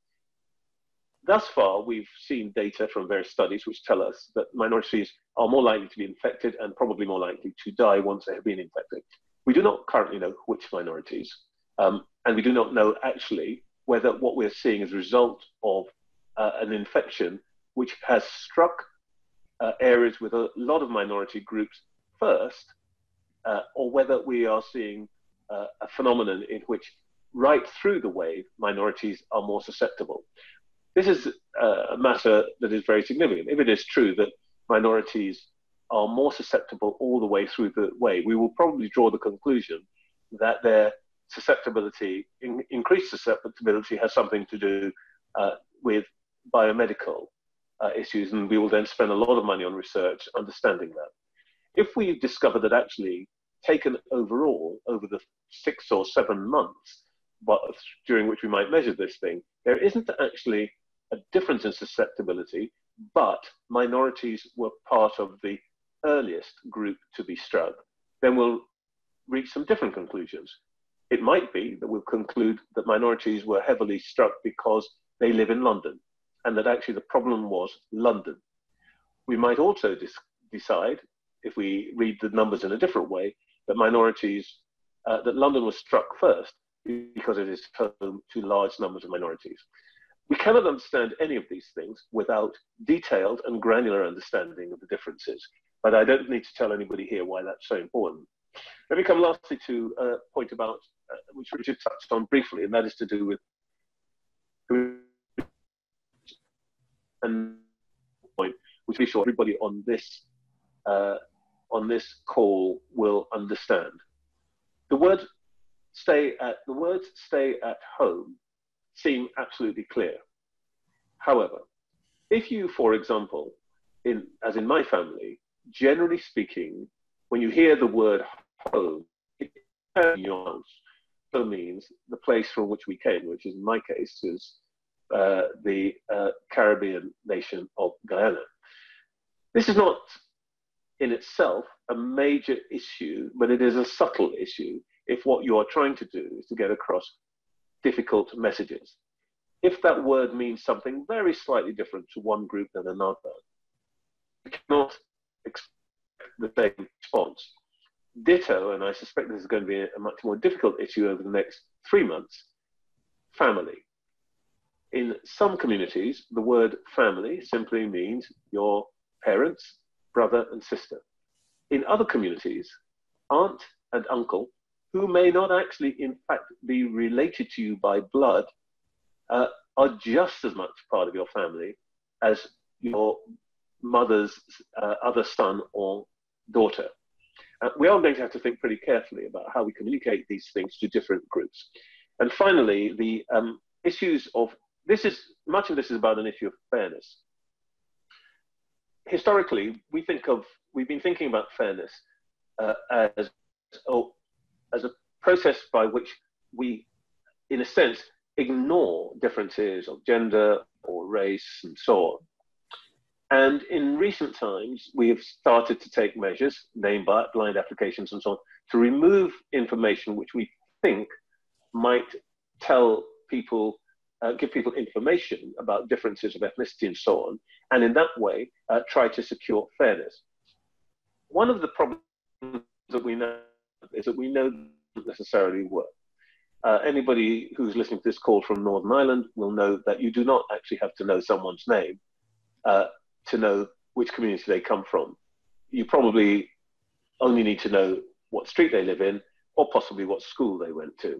Thus far, we've seen data from various studies which tell us that minorities are more likely to be infected and probably more likely to die once they have been infected. We do not currently know which minorities, and we do not know actually whether what we're seeing is a result of an infection which has struck areas with a lot of minority groups first, or whether we are seeing a phenomenon in which right through the wave, minorities are more susceptible. This is a matter that is very significant. If it is true that minorities are more susceptible all the way through the wave, we will probably draw the conclusion that their susceptibility, increased susceptibility, has something to do with biomedical issues, and we will then spend a lot of money on research understanding that. If we discover that actually, taken overall over the 6 or 7 months during which we might measure this thing, there isn't actually a difference in susceptibility, but minorities were part of the earliest group to be struck, then we'll reach some different conclusions. It might be that we'll conclude that minorities were heavily struck because they live in London, and that actually the problem was London. We might also decide, if we read the numbers in a different way, that that London was struck first because it is home to large numbers of minorities. We cannot understand any of these things without detailed and granular understanding of the differences, but I don't need to tell anybody here why that's so important. Let me come lastly to a point about, which Richard touched on briefly, and that is to do with and point, which I'm sure everybody on this call will understand. The words stay at home seem absolutely clear. However, if you, for example, as in my family, generally speaking, when you hear the word home, it means the place from which we came, which is, in my case, is the Caribbean nation of Guyana. This is not in itself a major issue, but it is a subtle issue if what you are trying to do is to get across difficult messages. If that word means something very slightly different to one group than another, you cannot expect the same response. Ditto, and I suspect this is going to be a much more difficult issue over the next 3 months, family. In some communities, the word family simply means your parents, brother and sister. In other communities, aunt and uncle, who may not actually in fact be related to you by blood, are just as much part of your family as your mother's other son or daughter. We are going to have to think pretty carefully about how we communicate these things to different groups. And finally, the issues of much of this is about an issue of fairness. Historically, we've been thinking about fairness as a process by which we, in a sense, ignore differences of gender or race and so on. And in recent times, we have started to take measures, name blind applications and so on, to remove information which we think might tell people, give people information about differences of ethnicity and so on, and in that way, try to secure fairness. One of the problems that we know is that we know doesn't necessarily work. Anybody who's listening to this call from Northern Ireland will know that you do not actually have to know someone's name to know which community they come from. You probably only need to know what street they live in, or possibly what school they went to.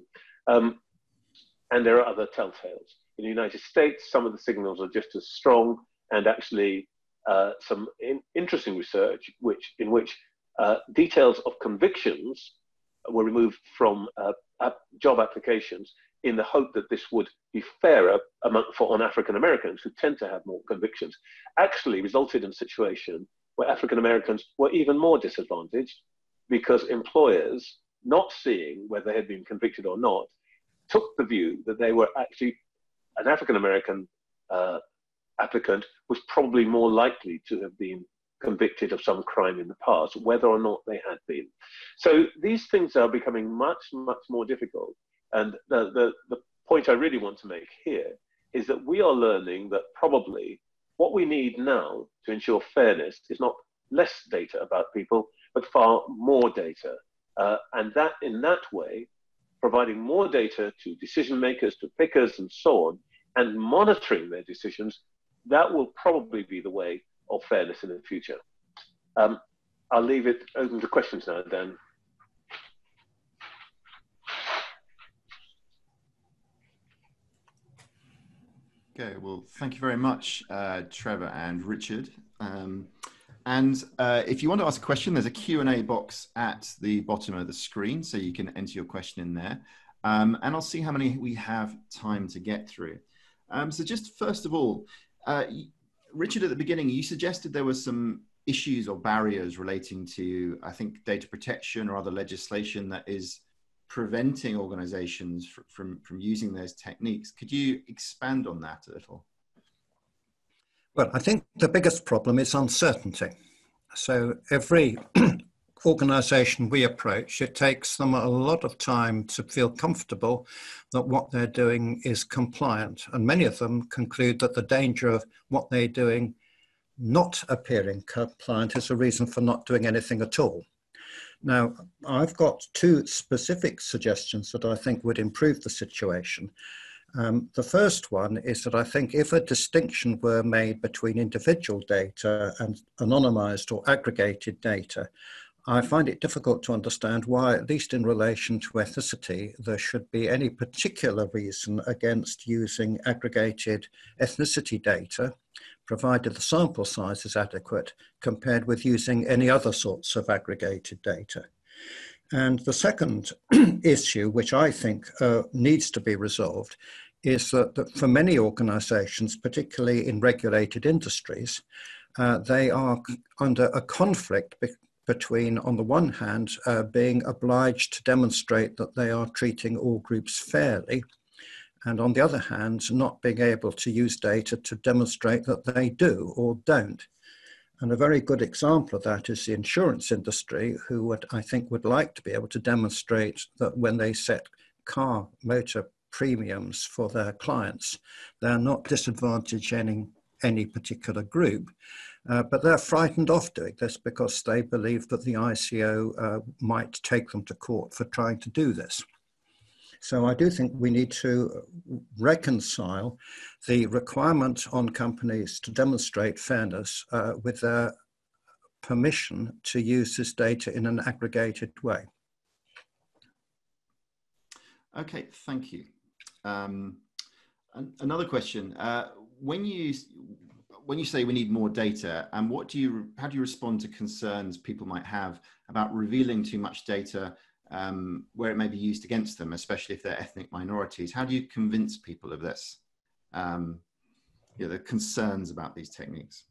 And there are other telltales. In the United States, some of the signals are just as strong, and actually some interesting research in which details of convictions were removed from job applications in the hope that this would be fairer on African Americans, who tend to have more convictions, actually resulted in a situation where African Americans were even more disadvantaged because employers not seeing whether they had been convicted or not, took the view that they were actually an African-American applicant was probably more likely to have been convicted of some crime in the past, whether or not they had been. So these things are becoming much, much more difficult. And the point I really want to make here is that we are learning that probably what we need now to ensure fairness is not less data about people, but far more data. And that in that way, providing more data to decision makers, to pickers and so on, and monitoring their decisions, that will probably be the way of fairness in the future. I'll leave it open to questions now, Dan. Okay, well, thank you very much, Trevor and Richard. If you want to ask a question, there's a Q&A box at the bottom of the screen, so you can enter your question in there. And I'll see how many we have time to get through. So just first of all, Richard, at the beginning, you suggested there were some issues or barriers relating to, I think, data protection or other legislation that is preventing organizations from using those techniques. Could you expand on that a little? Well, I think the biggest problem is uncertainty. So every organization we approach, it takes them a lot of time to feel comfortable that what they're doing is compliant. And many of them conclude that the danger of what they're doing not appearing compliant is a reason for not doing anything at all. Now, I've got two specific suggestions that I think would improve the situation. The first one is that I think if a distinction were made between individual data and anonymized or aggregated data, I find it difficult to understand why, at least in relation to ethnicity, there should be any particular reason against using aggregated ethnicity data, provided the sample size is adequate, compared with using any other sorts of aggregated data. And the second issue, which I think needs to be resolved, is that for many organizations, particularly in regulated industries, they are under a conflict between, on the one hand, being obliged to demonstrate that they are treating all groups fairly, and on the other hand, not being able to use data to demonstrate that they do or don't. And a very good example of that is the insurance industry, who I think would like to be able to demonstrate that when they set motor premiums for their clients, they're not disadvantaging any particular group. But they're frightened off doing this because they believe that the ICO might take them to court for trying to do this. So I do think we need to reconcile the requirement on companies to demonstrate fairness with their permission to use this data in an aggregated way. Okay, thank you. Another question. When you say we need more data, and how do you respond to concerns people might have about revealing too much data where it may be used against them, especially if they're ethnic minorities? How do you convince people of this? The concerns about these techniques.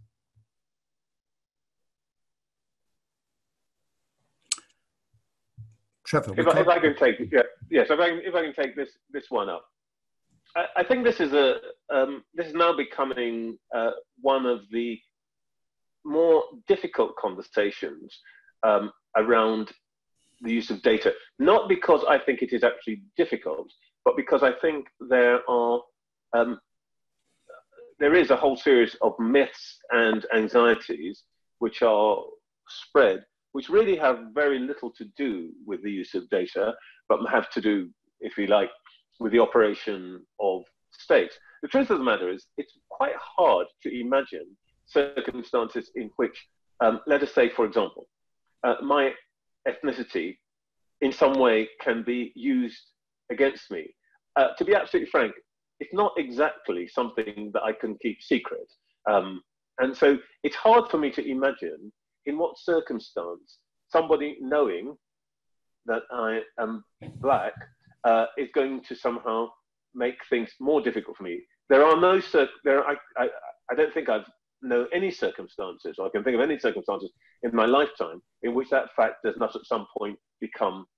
Trevor, if I can take if I can take this one up. I think this is this is now becoming one of the more difficult conversations around the use of data. Not because I think it is actually difficult, but because I think there is a whole series of myths and anxieties which are spread, which really have very little to do with the use of data, but have to do, if you like, with the operation of states. The truth of the matter is, it's quite hard to imagine circumstances in which, let us say, for example, my ethnicity in some way can be used against me. To be absolutely frank, it's not exactly something that I can keep secret. And so it's hard for me to imagine in what circumstance somebody knowing that I am black is going to somehow make things more difficult for me. There are no, I don't think I've know any circumstances, or I can think of any circumstances in my lifetime in which that fact does not at some point become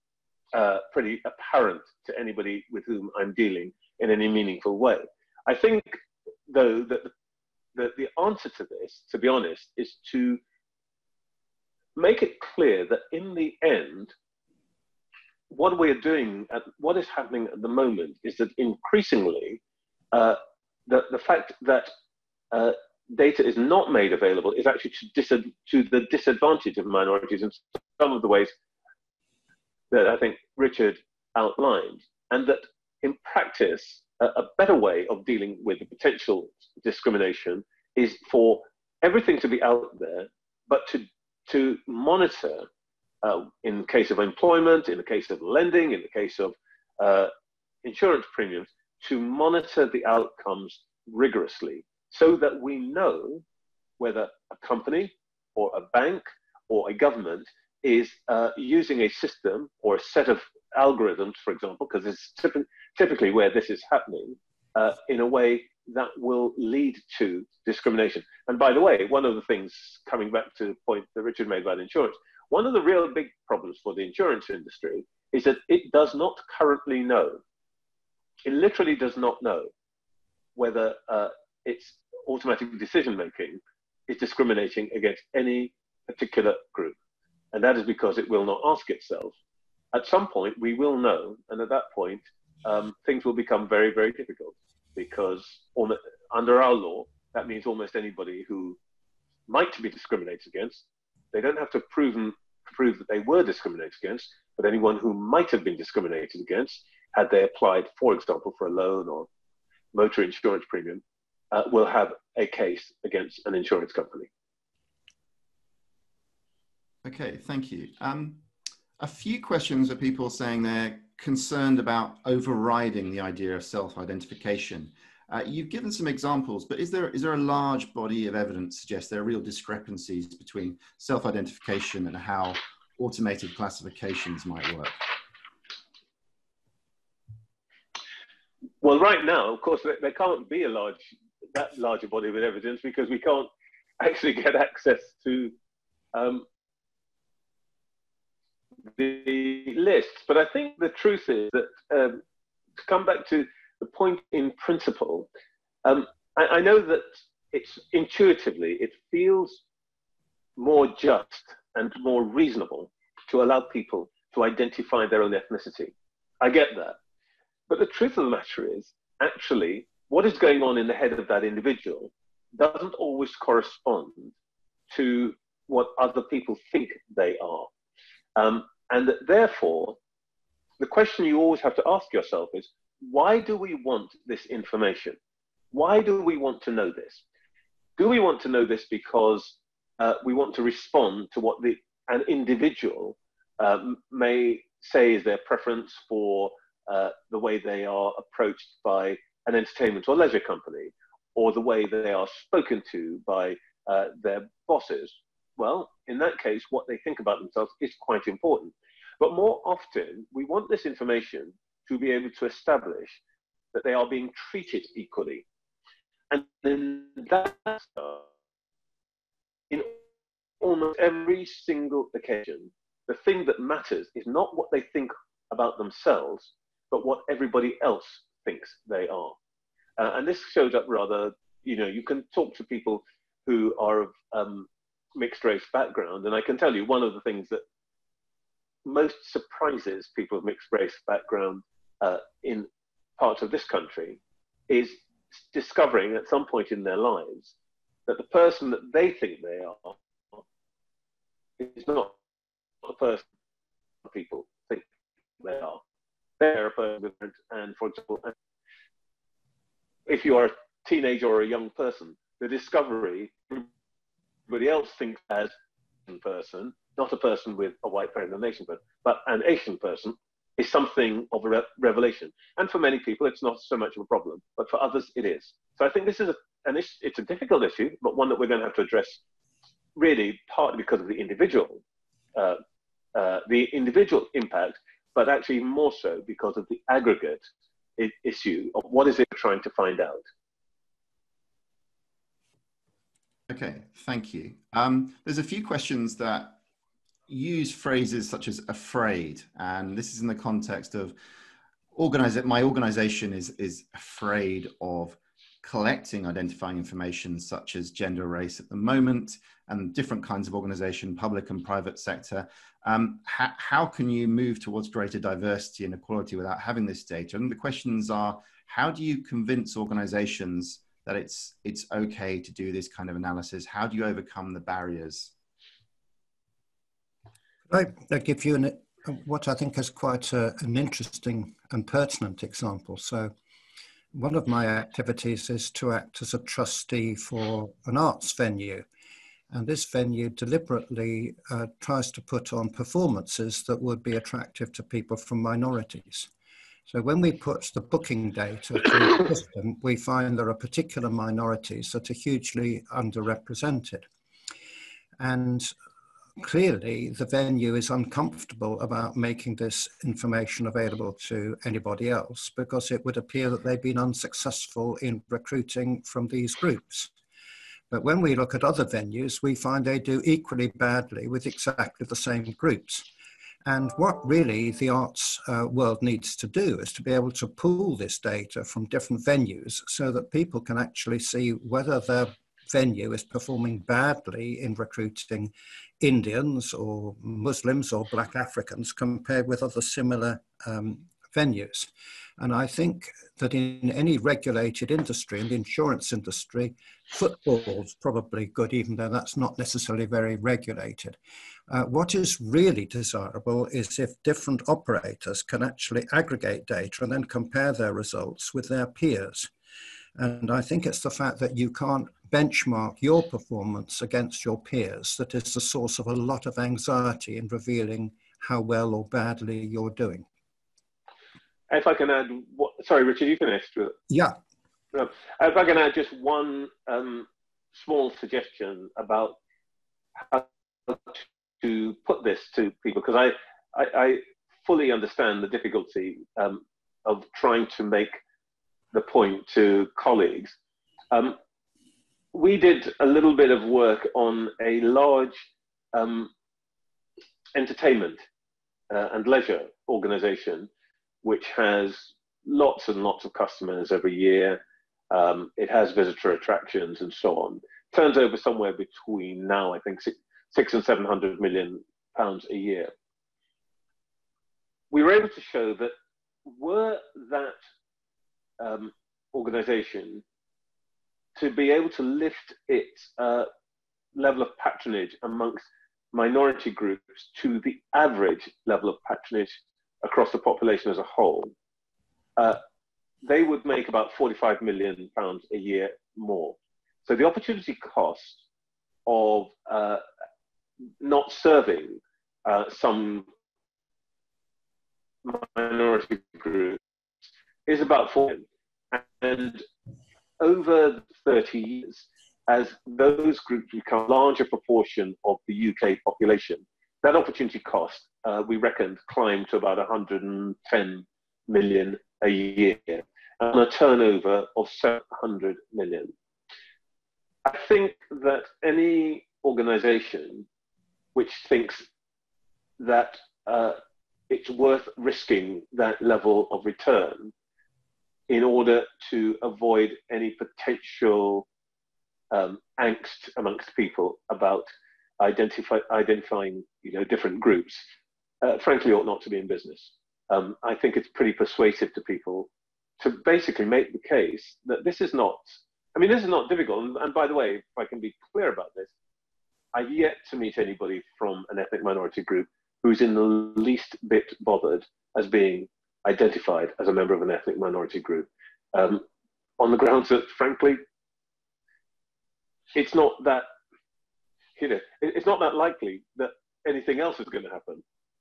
pretty apparent to anybody with whom I'm dealing in any meaningful way. I think, though, that the answer to this, to be honest, is to make it clear that in the end, what we're doing, what is happening at the moment, is that increasingly, the fact that data is not made available is actually to the disadvantage of minorities in some of the ways that I think Richard outlined, and that in practice, a better way of dealing with the potential discrimination is for everything to be out there, but to monitor, in the case of employment, in the case of lending, in the case of insurance premiums, to monitor the outcomes rigorously so that we know whether a company or a bank or a government is using a system or a set of algorithms, for example, because it's typically where this is happening, in a way that will lead to discrimination. And by the way, one of the things, coming back to the point that Richard made about insurance, one of the real big problems for the insurance industry is that it does not currently know, it literally does not know whether its automatic decision-making is discriminating against any particular group. And that is because it will not ask itself. At some point, we will know, and at that point, things will become very, very difficult, because under our law, that means almost anybody who might be discriminated against, they don't have to prove that they were discriminated against, but anyone who might have been discriminated against, had they applied, for example, for a loan or motor insurance premium, will have a case against an insurance company. Okay, thank you. A few questions of people saying they're concerned about overriding the idea of self-identification. You've given some examples, but is there a large body of evidence suggests there are real discrepancies between self-identification and how automated classifications might work? Well, right now, of course, there can't be that larger body of evidence, because we can't actually get access to the lists. But I think the truth is that, to come back to the point in principle, I know that it's intuitively, it feels more just and more reasonable to allow people to identify their own ethnicity. I get that. But the truth of the matter is, actually, what is going on in the head of that individual doesn't always correspond to what other people think they are. And therefore, the question you always have to ask yourself is, why do we want this information? Why do we want to know this? Do we want to know this because we want to respond to what an individual may say is their preference for the way they are approached by an entertainment or leisure company, or the way they are spoken to by their bosses? Well, in that case, what they think about themselves is quite important. But more often, we want this information to be able to establish that they are being treated equally. And in that, in almost every single occasion, the thing that matters is not what they think about themselves, but what everybody else thinks they are. And this shows up rather, you can talk to people who are of mixed race background, and I can tell you one of the things that most surprises people of mixed race background in parts of this country is discovering at some point in their lives that the person that they think they are is not the person people think they are. They're a person with, and for example, if you are a teenager or a young person, the discovery everybody else thinks as a person, not a person with a white parent and a nation, but an Asian person, is something of a revelation. And for many people, it's not so much of a problem, but for others, it is. So I think this is it's a difficult issue, but one that we're going to have to address, really partly because of the individual impact, but actually more so because of the aggregate issue of what is it trying to find out. Okay, thank you. There's a few questions that use phrases such as afraid, and this is in the context of my organization is afraid of collecting identifying information such as gender, race at the moment, and different kinds of organization, public and private sector. How can you move towards greater diversity and equality without having this data? And the questions are, how do you convince organizations that it's okay to do this kind of analysis? How do you overcome the barriers? I'll give you what I think is quite an interesting and pertinent example. So one of my activities is to act as a trustee for an arts venue. And this venue deliberately tries to put on performances that would be attractive to people from minorities. So when we put the booking data through the system, we find there are particular minorities that are hugely underrepresented. And clearly, the venue is uncomfortable about making this information available to anybody else because it would appear that they've been unsuccessful in recruiting from these groups. But when we look at other venues, we find they do equally badly with exactly the same groups. And what really the arts world needs to do is to be able to pool this data from different venues so that people can actually see whether their venue is performing badly in recruiting Indians or Muslims or Black Africans compared with other similar venues. And I think that in any regulated industry, in the insurance industry, football is probably good, even though that's not necessarily very regulated. What is really desirable is if different operators can actually aggregate data and then compare their results with their peers. And I think it's the fact that you can't benchmark your performance against your peers that is the source of a lot of anxiety in revealing how well or badly you're doing. If I can add, sorry, Richard, you finished? Yeah. If I can add just one small suggestion about how to put this to people, because I fully understand the difficulty of trying to make the point to colleagues. We did a little bit of work on a large entertainment and leisure organization, which has lots and lots of customers every year. It has visitor attractions and so on. Turns over somewhere between now, I think, £600 and £700 million a year. We were able to show that were that organization to be able to lift its level of patronage amongst minority groups to the average level of patronage across the population as a whole, they would make about £45 million a year more. So the opportunity cost of not serving some minority groups is about 4 million. And over 30 years, as those groups become a larger proportion of the UK population, that opportunity cost, we reckoned, climbed to about 110 million a year on a turnover of 700 million. I think that any organization which thinks that it's worth risking that level of return in order to avoid any potential angst amongst people about identifying different groups, frankly ought not to be in business. I think it's pretty persuasive to people to basically make the case that this is not difficult. And by the way, if I can be clear about this, I've yet to meet anybody from an ethnic minority group who's in the least bit bothered as being identified as a member of an ethnic minority group, on the grounds that, frankly, it's not that, it's not that likely that anything else is going to happen.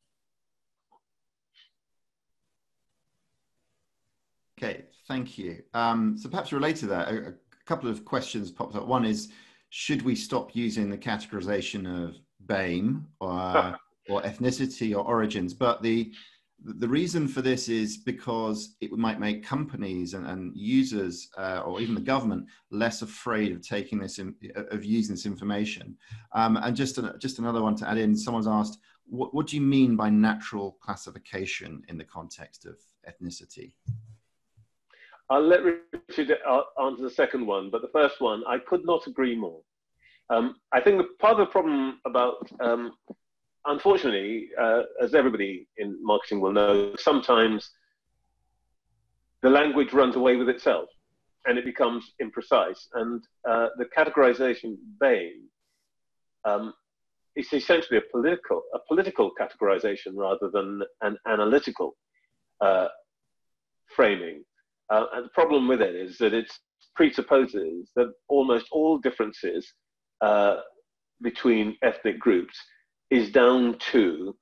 Okay, thank you. So perhaps related to that, a couple of questions popped up. One is, should we stop using the categorization of BAME or ethnicity or origins? But the reason for this is because it might make companies and users or even the government less afraid of taking this of using this information. And just another one to add in, someone's asked, What do you mean by natural classification in the context of ethnicity? I'll let Richard answer the second one, but the first one, I could not agree more. I think part of the problem about, unfortunately, as everybody in marketing will know, sometimes the language runs away with itself and it becomes imprecise. And the categorization BAME is essentially a political categorization rather than an analytical framing. And the problem with it is that it presupposes that almost all differences between ethnic groups is down to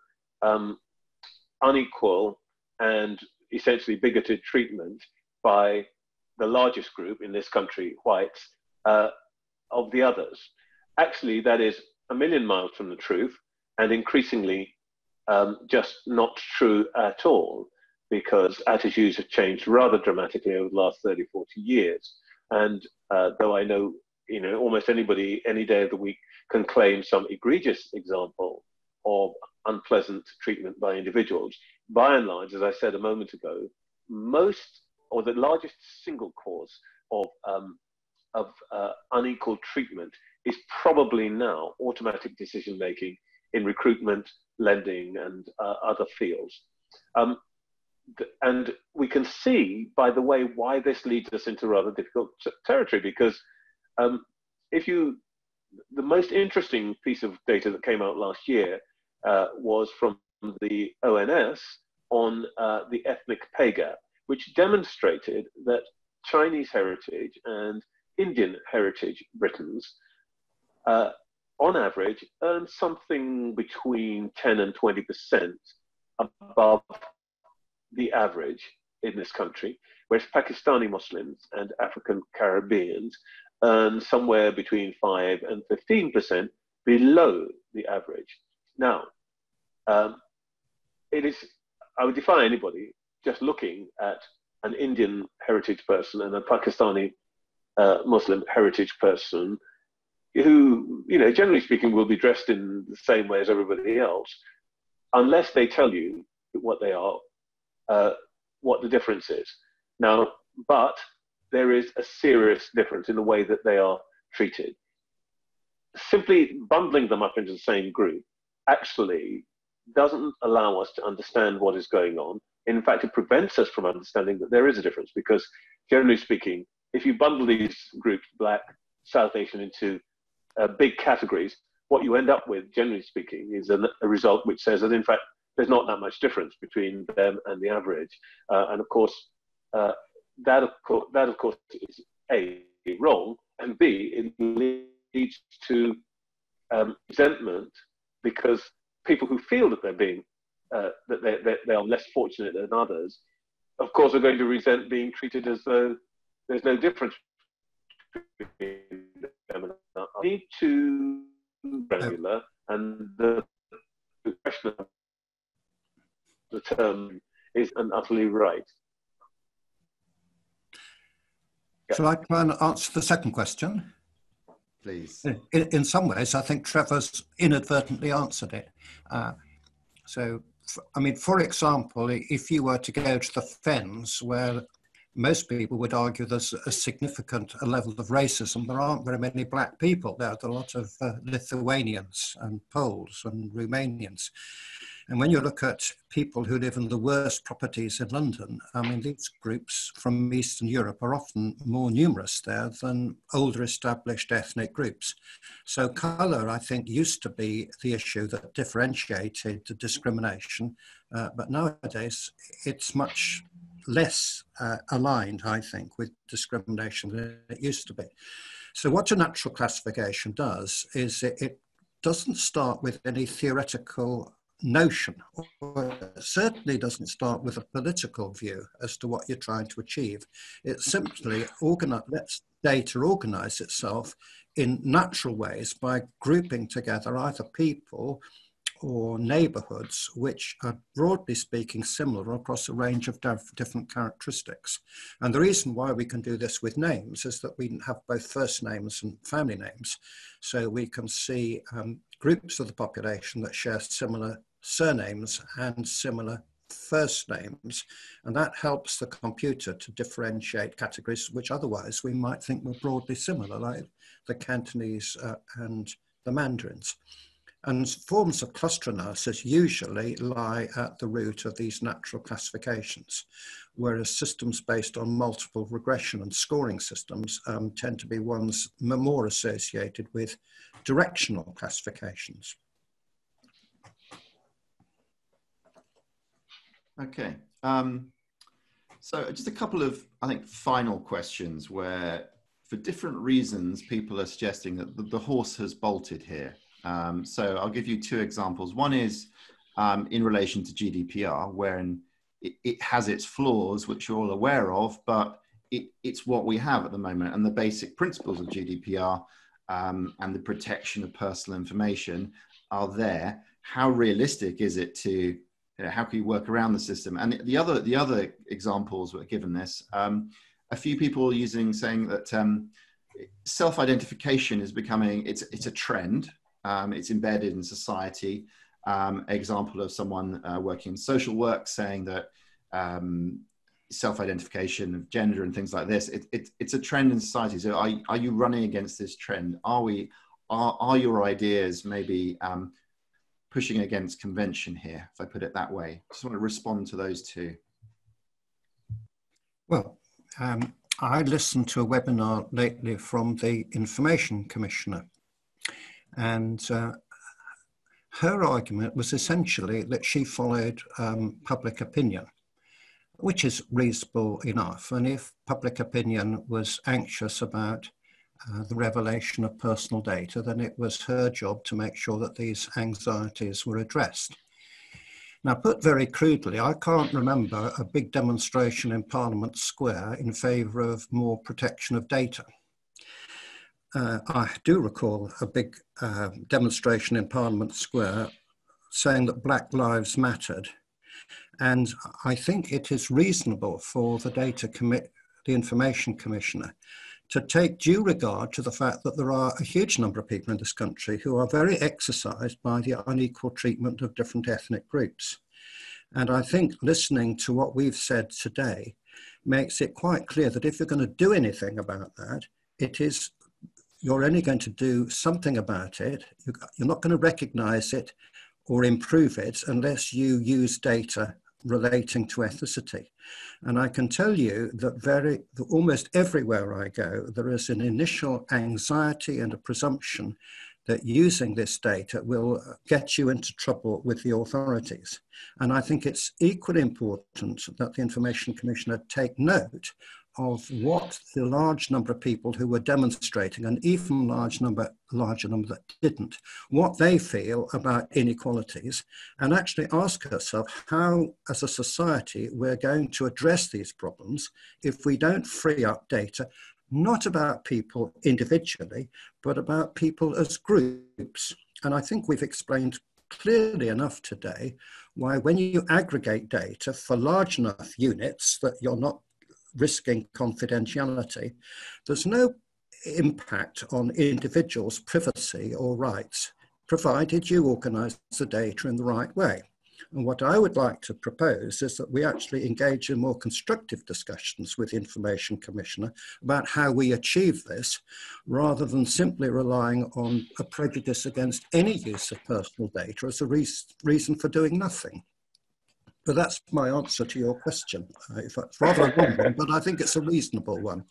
unequal and essentially bigoted treatment by the largest group in this country, whites, of the others. Actually, that is a million miles from the truth, and increasingly just not true at all, because attitudes have changed rather dramatically over the last 30, 40 years. And though I know, almost anybody, any day of the week can claim some egregious example of unpleasant treatment by individuals, by and large, as I said a moment ago, most, or the largest single cause of unequal treatment is probably now automatic decision-making in recruitment, lending, and other fields. And we can see, by the way, why this leads us into rather difficult territory, because the most interesting piece of data that came out last year was from the ONS on the ethnic pay gap, which demonstrated that Chinese heritage and Indian heritage Britons, on average, earn something between 10 and 20% above the average in this country, whereas Pakistani Muslims and African Caribbeans earn somewhere between 5 and 15% below the average. Now, I would defy anybody just looking at an Indian heritage person and a Pakistani Muslim heritage person who, generally speaking, will be dressed in the same way as everybody else, unless they tell you what they are, what the difference is. Now, but there is a serious difference in the way that they are treated. Simply bundling them up into the same group actually doesn't allow us to understand what is going on. In fact, it prevents us from understanding that there is a difference, because generally speaking, if you bundle these groups, Black, South Asian, into big categories, what you end up with, generally speaking, is a result which says that, in fact, there's not that much difference between them and the average. And of course, that of course is A, wrong, and B, it leads to resentment, because people who feel that they're being that they are less fortunate than others, of course, are going to resent being treated as though there's no difference between them and others. I need to granular, and the question of the term is utterly right. Yeah. Shall I try and answer the second question? Please. In some ways, I think Trevor's inadvertently answered it. For example, if you were to go to the Fens, where most people would argue there's a significant level of racism, there aren't very many Black people there. There are a lot of Lithuanians and Poles and Romanians. And when you look at people who live in the worst properties in London, these groups from Eastern Europe are often more numerous there than older established ethnic groups. So colour, I think, used to be the issue that differentiated the discrimination, but nowadays it's much less aligned, I think, with discrimination than it used to be. So what a natural classification does is it doesn't start with any theoretical notion, or it certainly doesn't start with a political view as to what you're trying to achieve. It simply lets data organize itself in natural ways by grouping together either people or neighborhoods which are, broadly speaking, similar across a range of different characteristics. And the reason why we can do this with names is that we have both first names and family names. So we can see groups of the population that share similar surnames and similar first names, and that helps the computer to differentiate categories which otherwise we might think were broadly similar, like the Cantonese and the Mandarins. And forms of cluster analysis usually lie at the root of these natural classifications, whereas systems based on multiple regression and scoring systems tend to be ones more associated with directional classifications. Okay. So just a couple of, I think, final questions where, for different reasons, people are suggesting that the horse has bolted here. So I'll give you two examples. One is in relation to GDPR, wherein it has its flaws, which you're all aware of, but it's what we have at the moment. And the basic principles of GDPR and the protection of personal information are there. How realistic is it to, how can you work around the system? And the other examples were given this. A few people are saying that self-identification is becoming, it's a trend. It's embedded in society. Example of someone working in social work saying that self-identification of gender and things like this, it's a trend in society. So are you running against this trend? Are your ideas maybe pushing against convention here, if I put it that way? Just want to respond to those two. Well, I listened to a webinar lately from the Information Commissioner, and her argument was essentially that she followed public opinion, which is reasonable enough. And if public opinion was anxious about the revelation of personal data, then it was her job to make sure that these anxieties were addressed. Now, put very crudely, I can't remember a big demonstration in Parliament Square in favour of more protection of data. I do recall a big demonstration in Parliament Square saying that Black Lives mattered. And I think it is reasonable for the Information Commissioner to take due regard to the fact that there are a huge number of people in this country who are very exercised by the unequal treatment of different ethnic groups. And I think listening to what we've said today makes it quite clear that if you're going to do anything about that, you're only going to do something about it. You're not going to recognize it or improve it unless you use data relating to ethnicity. And I can tell you that almost everywhere I go, there is an initial anxiety and a presumption that using this data will get you into trouble with the authorities. And I think it's equally important that the Information Commissioner take note of what the large number of people who were demonstrating, and even larger number that didn't, what they feel about inequalities, and actually ask ourselves how, as a society, we're going to address these problems if we don't free up data, not about people individually, but about people as groups. And I think we've explained clearly enough today why, when you aggregate data for large enough units that you're not risking confidentiality, there's no impact on individuals' privacy or rights, provided you organise the data in the right way. And what I would like to propose is that we actually engage in more constructive discussions with the Information Commissioner about how we achieve this, rather than simply relying on a prejudice against any use of personal data as a reason for doing nothing. But that's my answer to your question. It's rather a long one, but I think it's a reasonable one.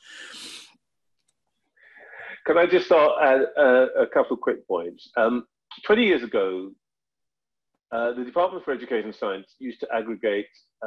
Can I just add a couple of quick points? 20 years ago, the Department for Education and Science used to aggregate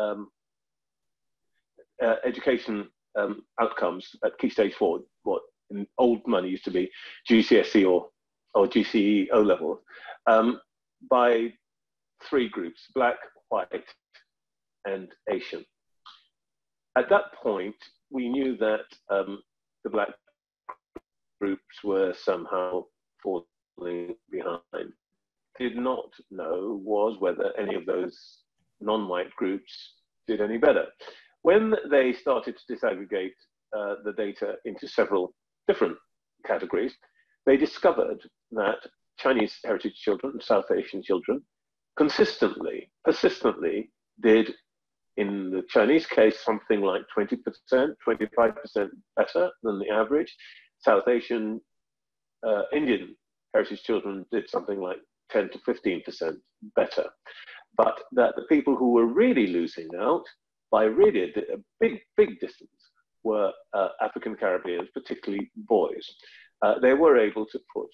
education outcomes at Key Stage 4, what in old money used to be GCSE or GCE O-level, by three groups: Black, White, and Asian. At that point, we knew that the Black groups were somehow falling behind. Did not know was whether any of those non-white groups did any better. When they started to disaggregate the data into several different categories, they discovered that Chinese heritage children, South Asian children, consistently, persistently did, in the Chinese case, something like 20%, 25% better than the average. South Asian, Indian heritage children did something like 10 to 15% better. But that the people who were really losing out by really a big distance were African Caribbeans, particularly boys. They were able to put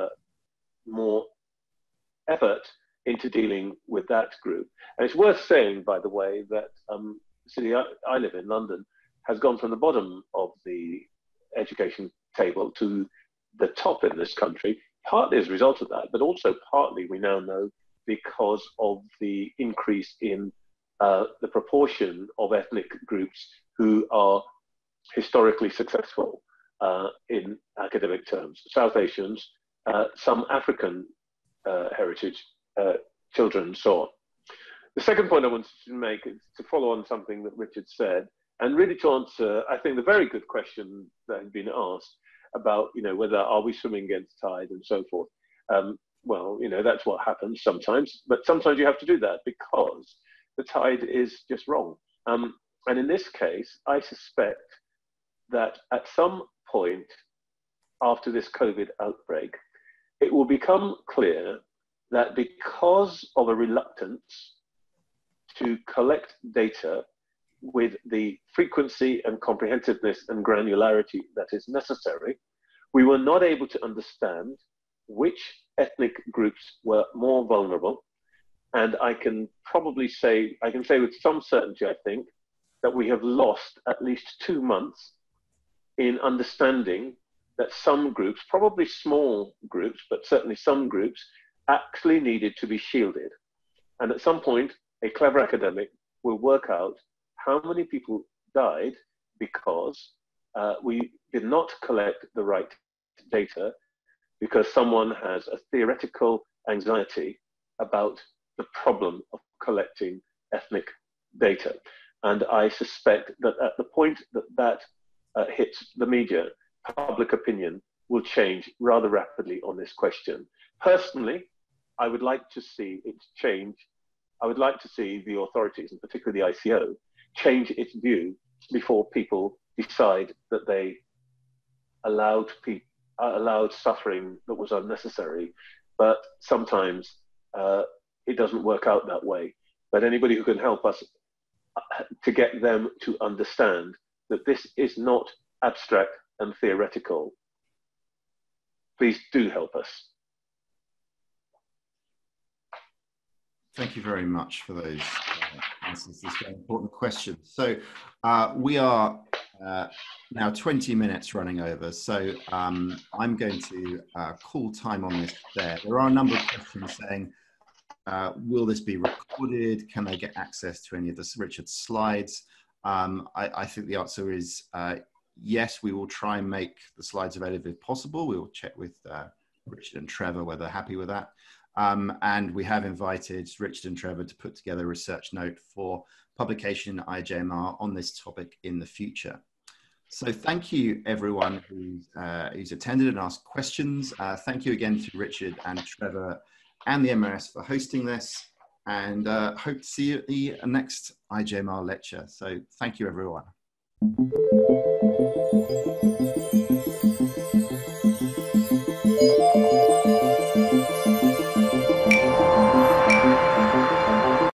more effort into dealing with that group. And it's worth saying, by the way, that the city I live in, London, has gone from the bottom of the education table to the top in this country, partly as a result of that, but also partly, we now know, because of the increase in the proportion of ethnic groups who are historically successful in academic terms. South Asians, some African heritage children, and so on. The second point I wanted to make is to follow on something that Richard said, and really to answer, I think, the very good question that had been asked about, whether are we swimming against tide and so forth. Well, that's what happens sometimes, but sometimes you have to do that because the tide is just wrong. And in this case, I suspect that at some point after this COVID outbreak, it will become clear that because of a reluctance to collect data with the frequency and comprehensiveness and granularity that is necessary, we were not able to understand which ethnic groups were more vulnerable. And I can say with some certainty, I think, that we have lost at least 2 months in understanding that some groups, probably small groups, but certainly some groups, actually needed to be shielded. And at some point, a clever academic will work out how many people died because we did not collect the right data, because someone has a theoretical anxiety about the problem of collecting ethnic data. And I suspect that at the point that hits the media, public opinion will change rather rapidly on this question. Personally, I would like to see it change. I would like to see the authorities, and particularly the ICO, change its view before people decide that they allowed suffering that was unnecessary. But sometimes it doesn't work out that way. But anybody who can help us to get them to understand that this is not abstract and theoretical, please do help us. Thank you very much for those answers to this very important question. So we are now 20 minutes running over, so I'm going to call time on this there. There are a number of questions saying, will this be recorded? Can they get access to any of Richard's slides? I think the answer is yes, we will try and make the slides available if possible. We will check with Richard and Trevor whether they're happy with that. And we have invited Richard and Trevor to put together a research note for publication in IJMR on this topic in the future. So thank you everyone who's attended and asked questions. Thank you again to Richard and Trevor and the MRS for hosting this, and hope to see you at the next IJMR lecture. So thank you everyone.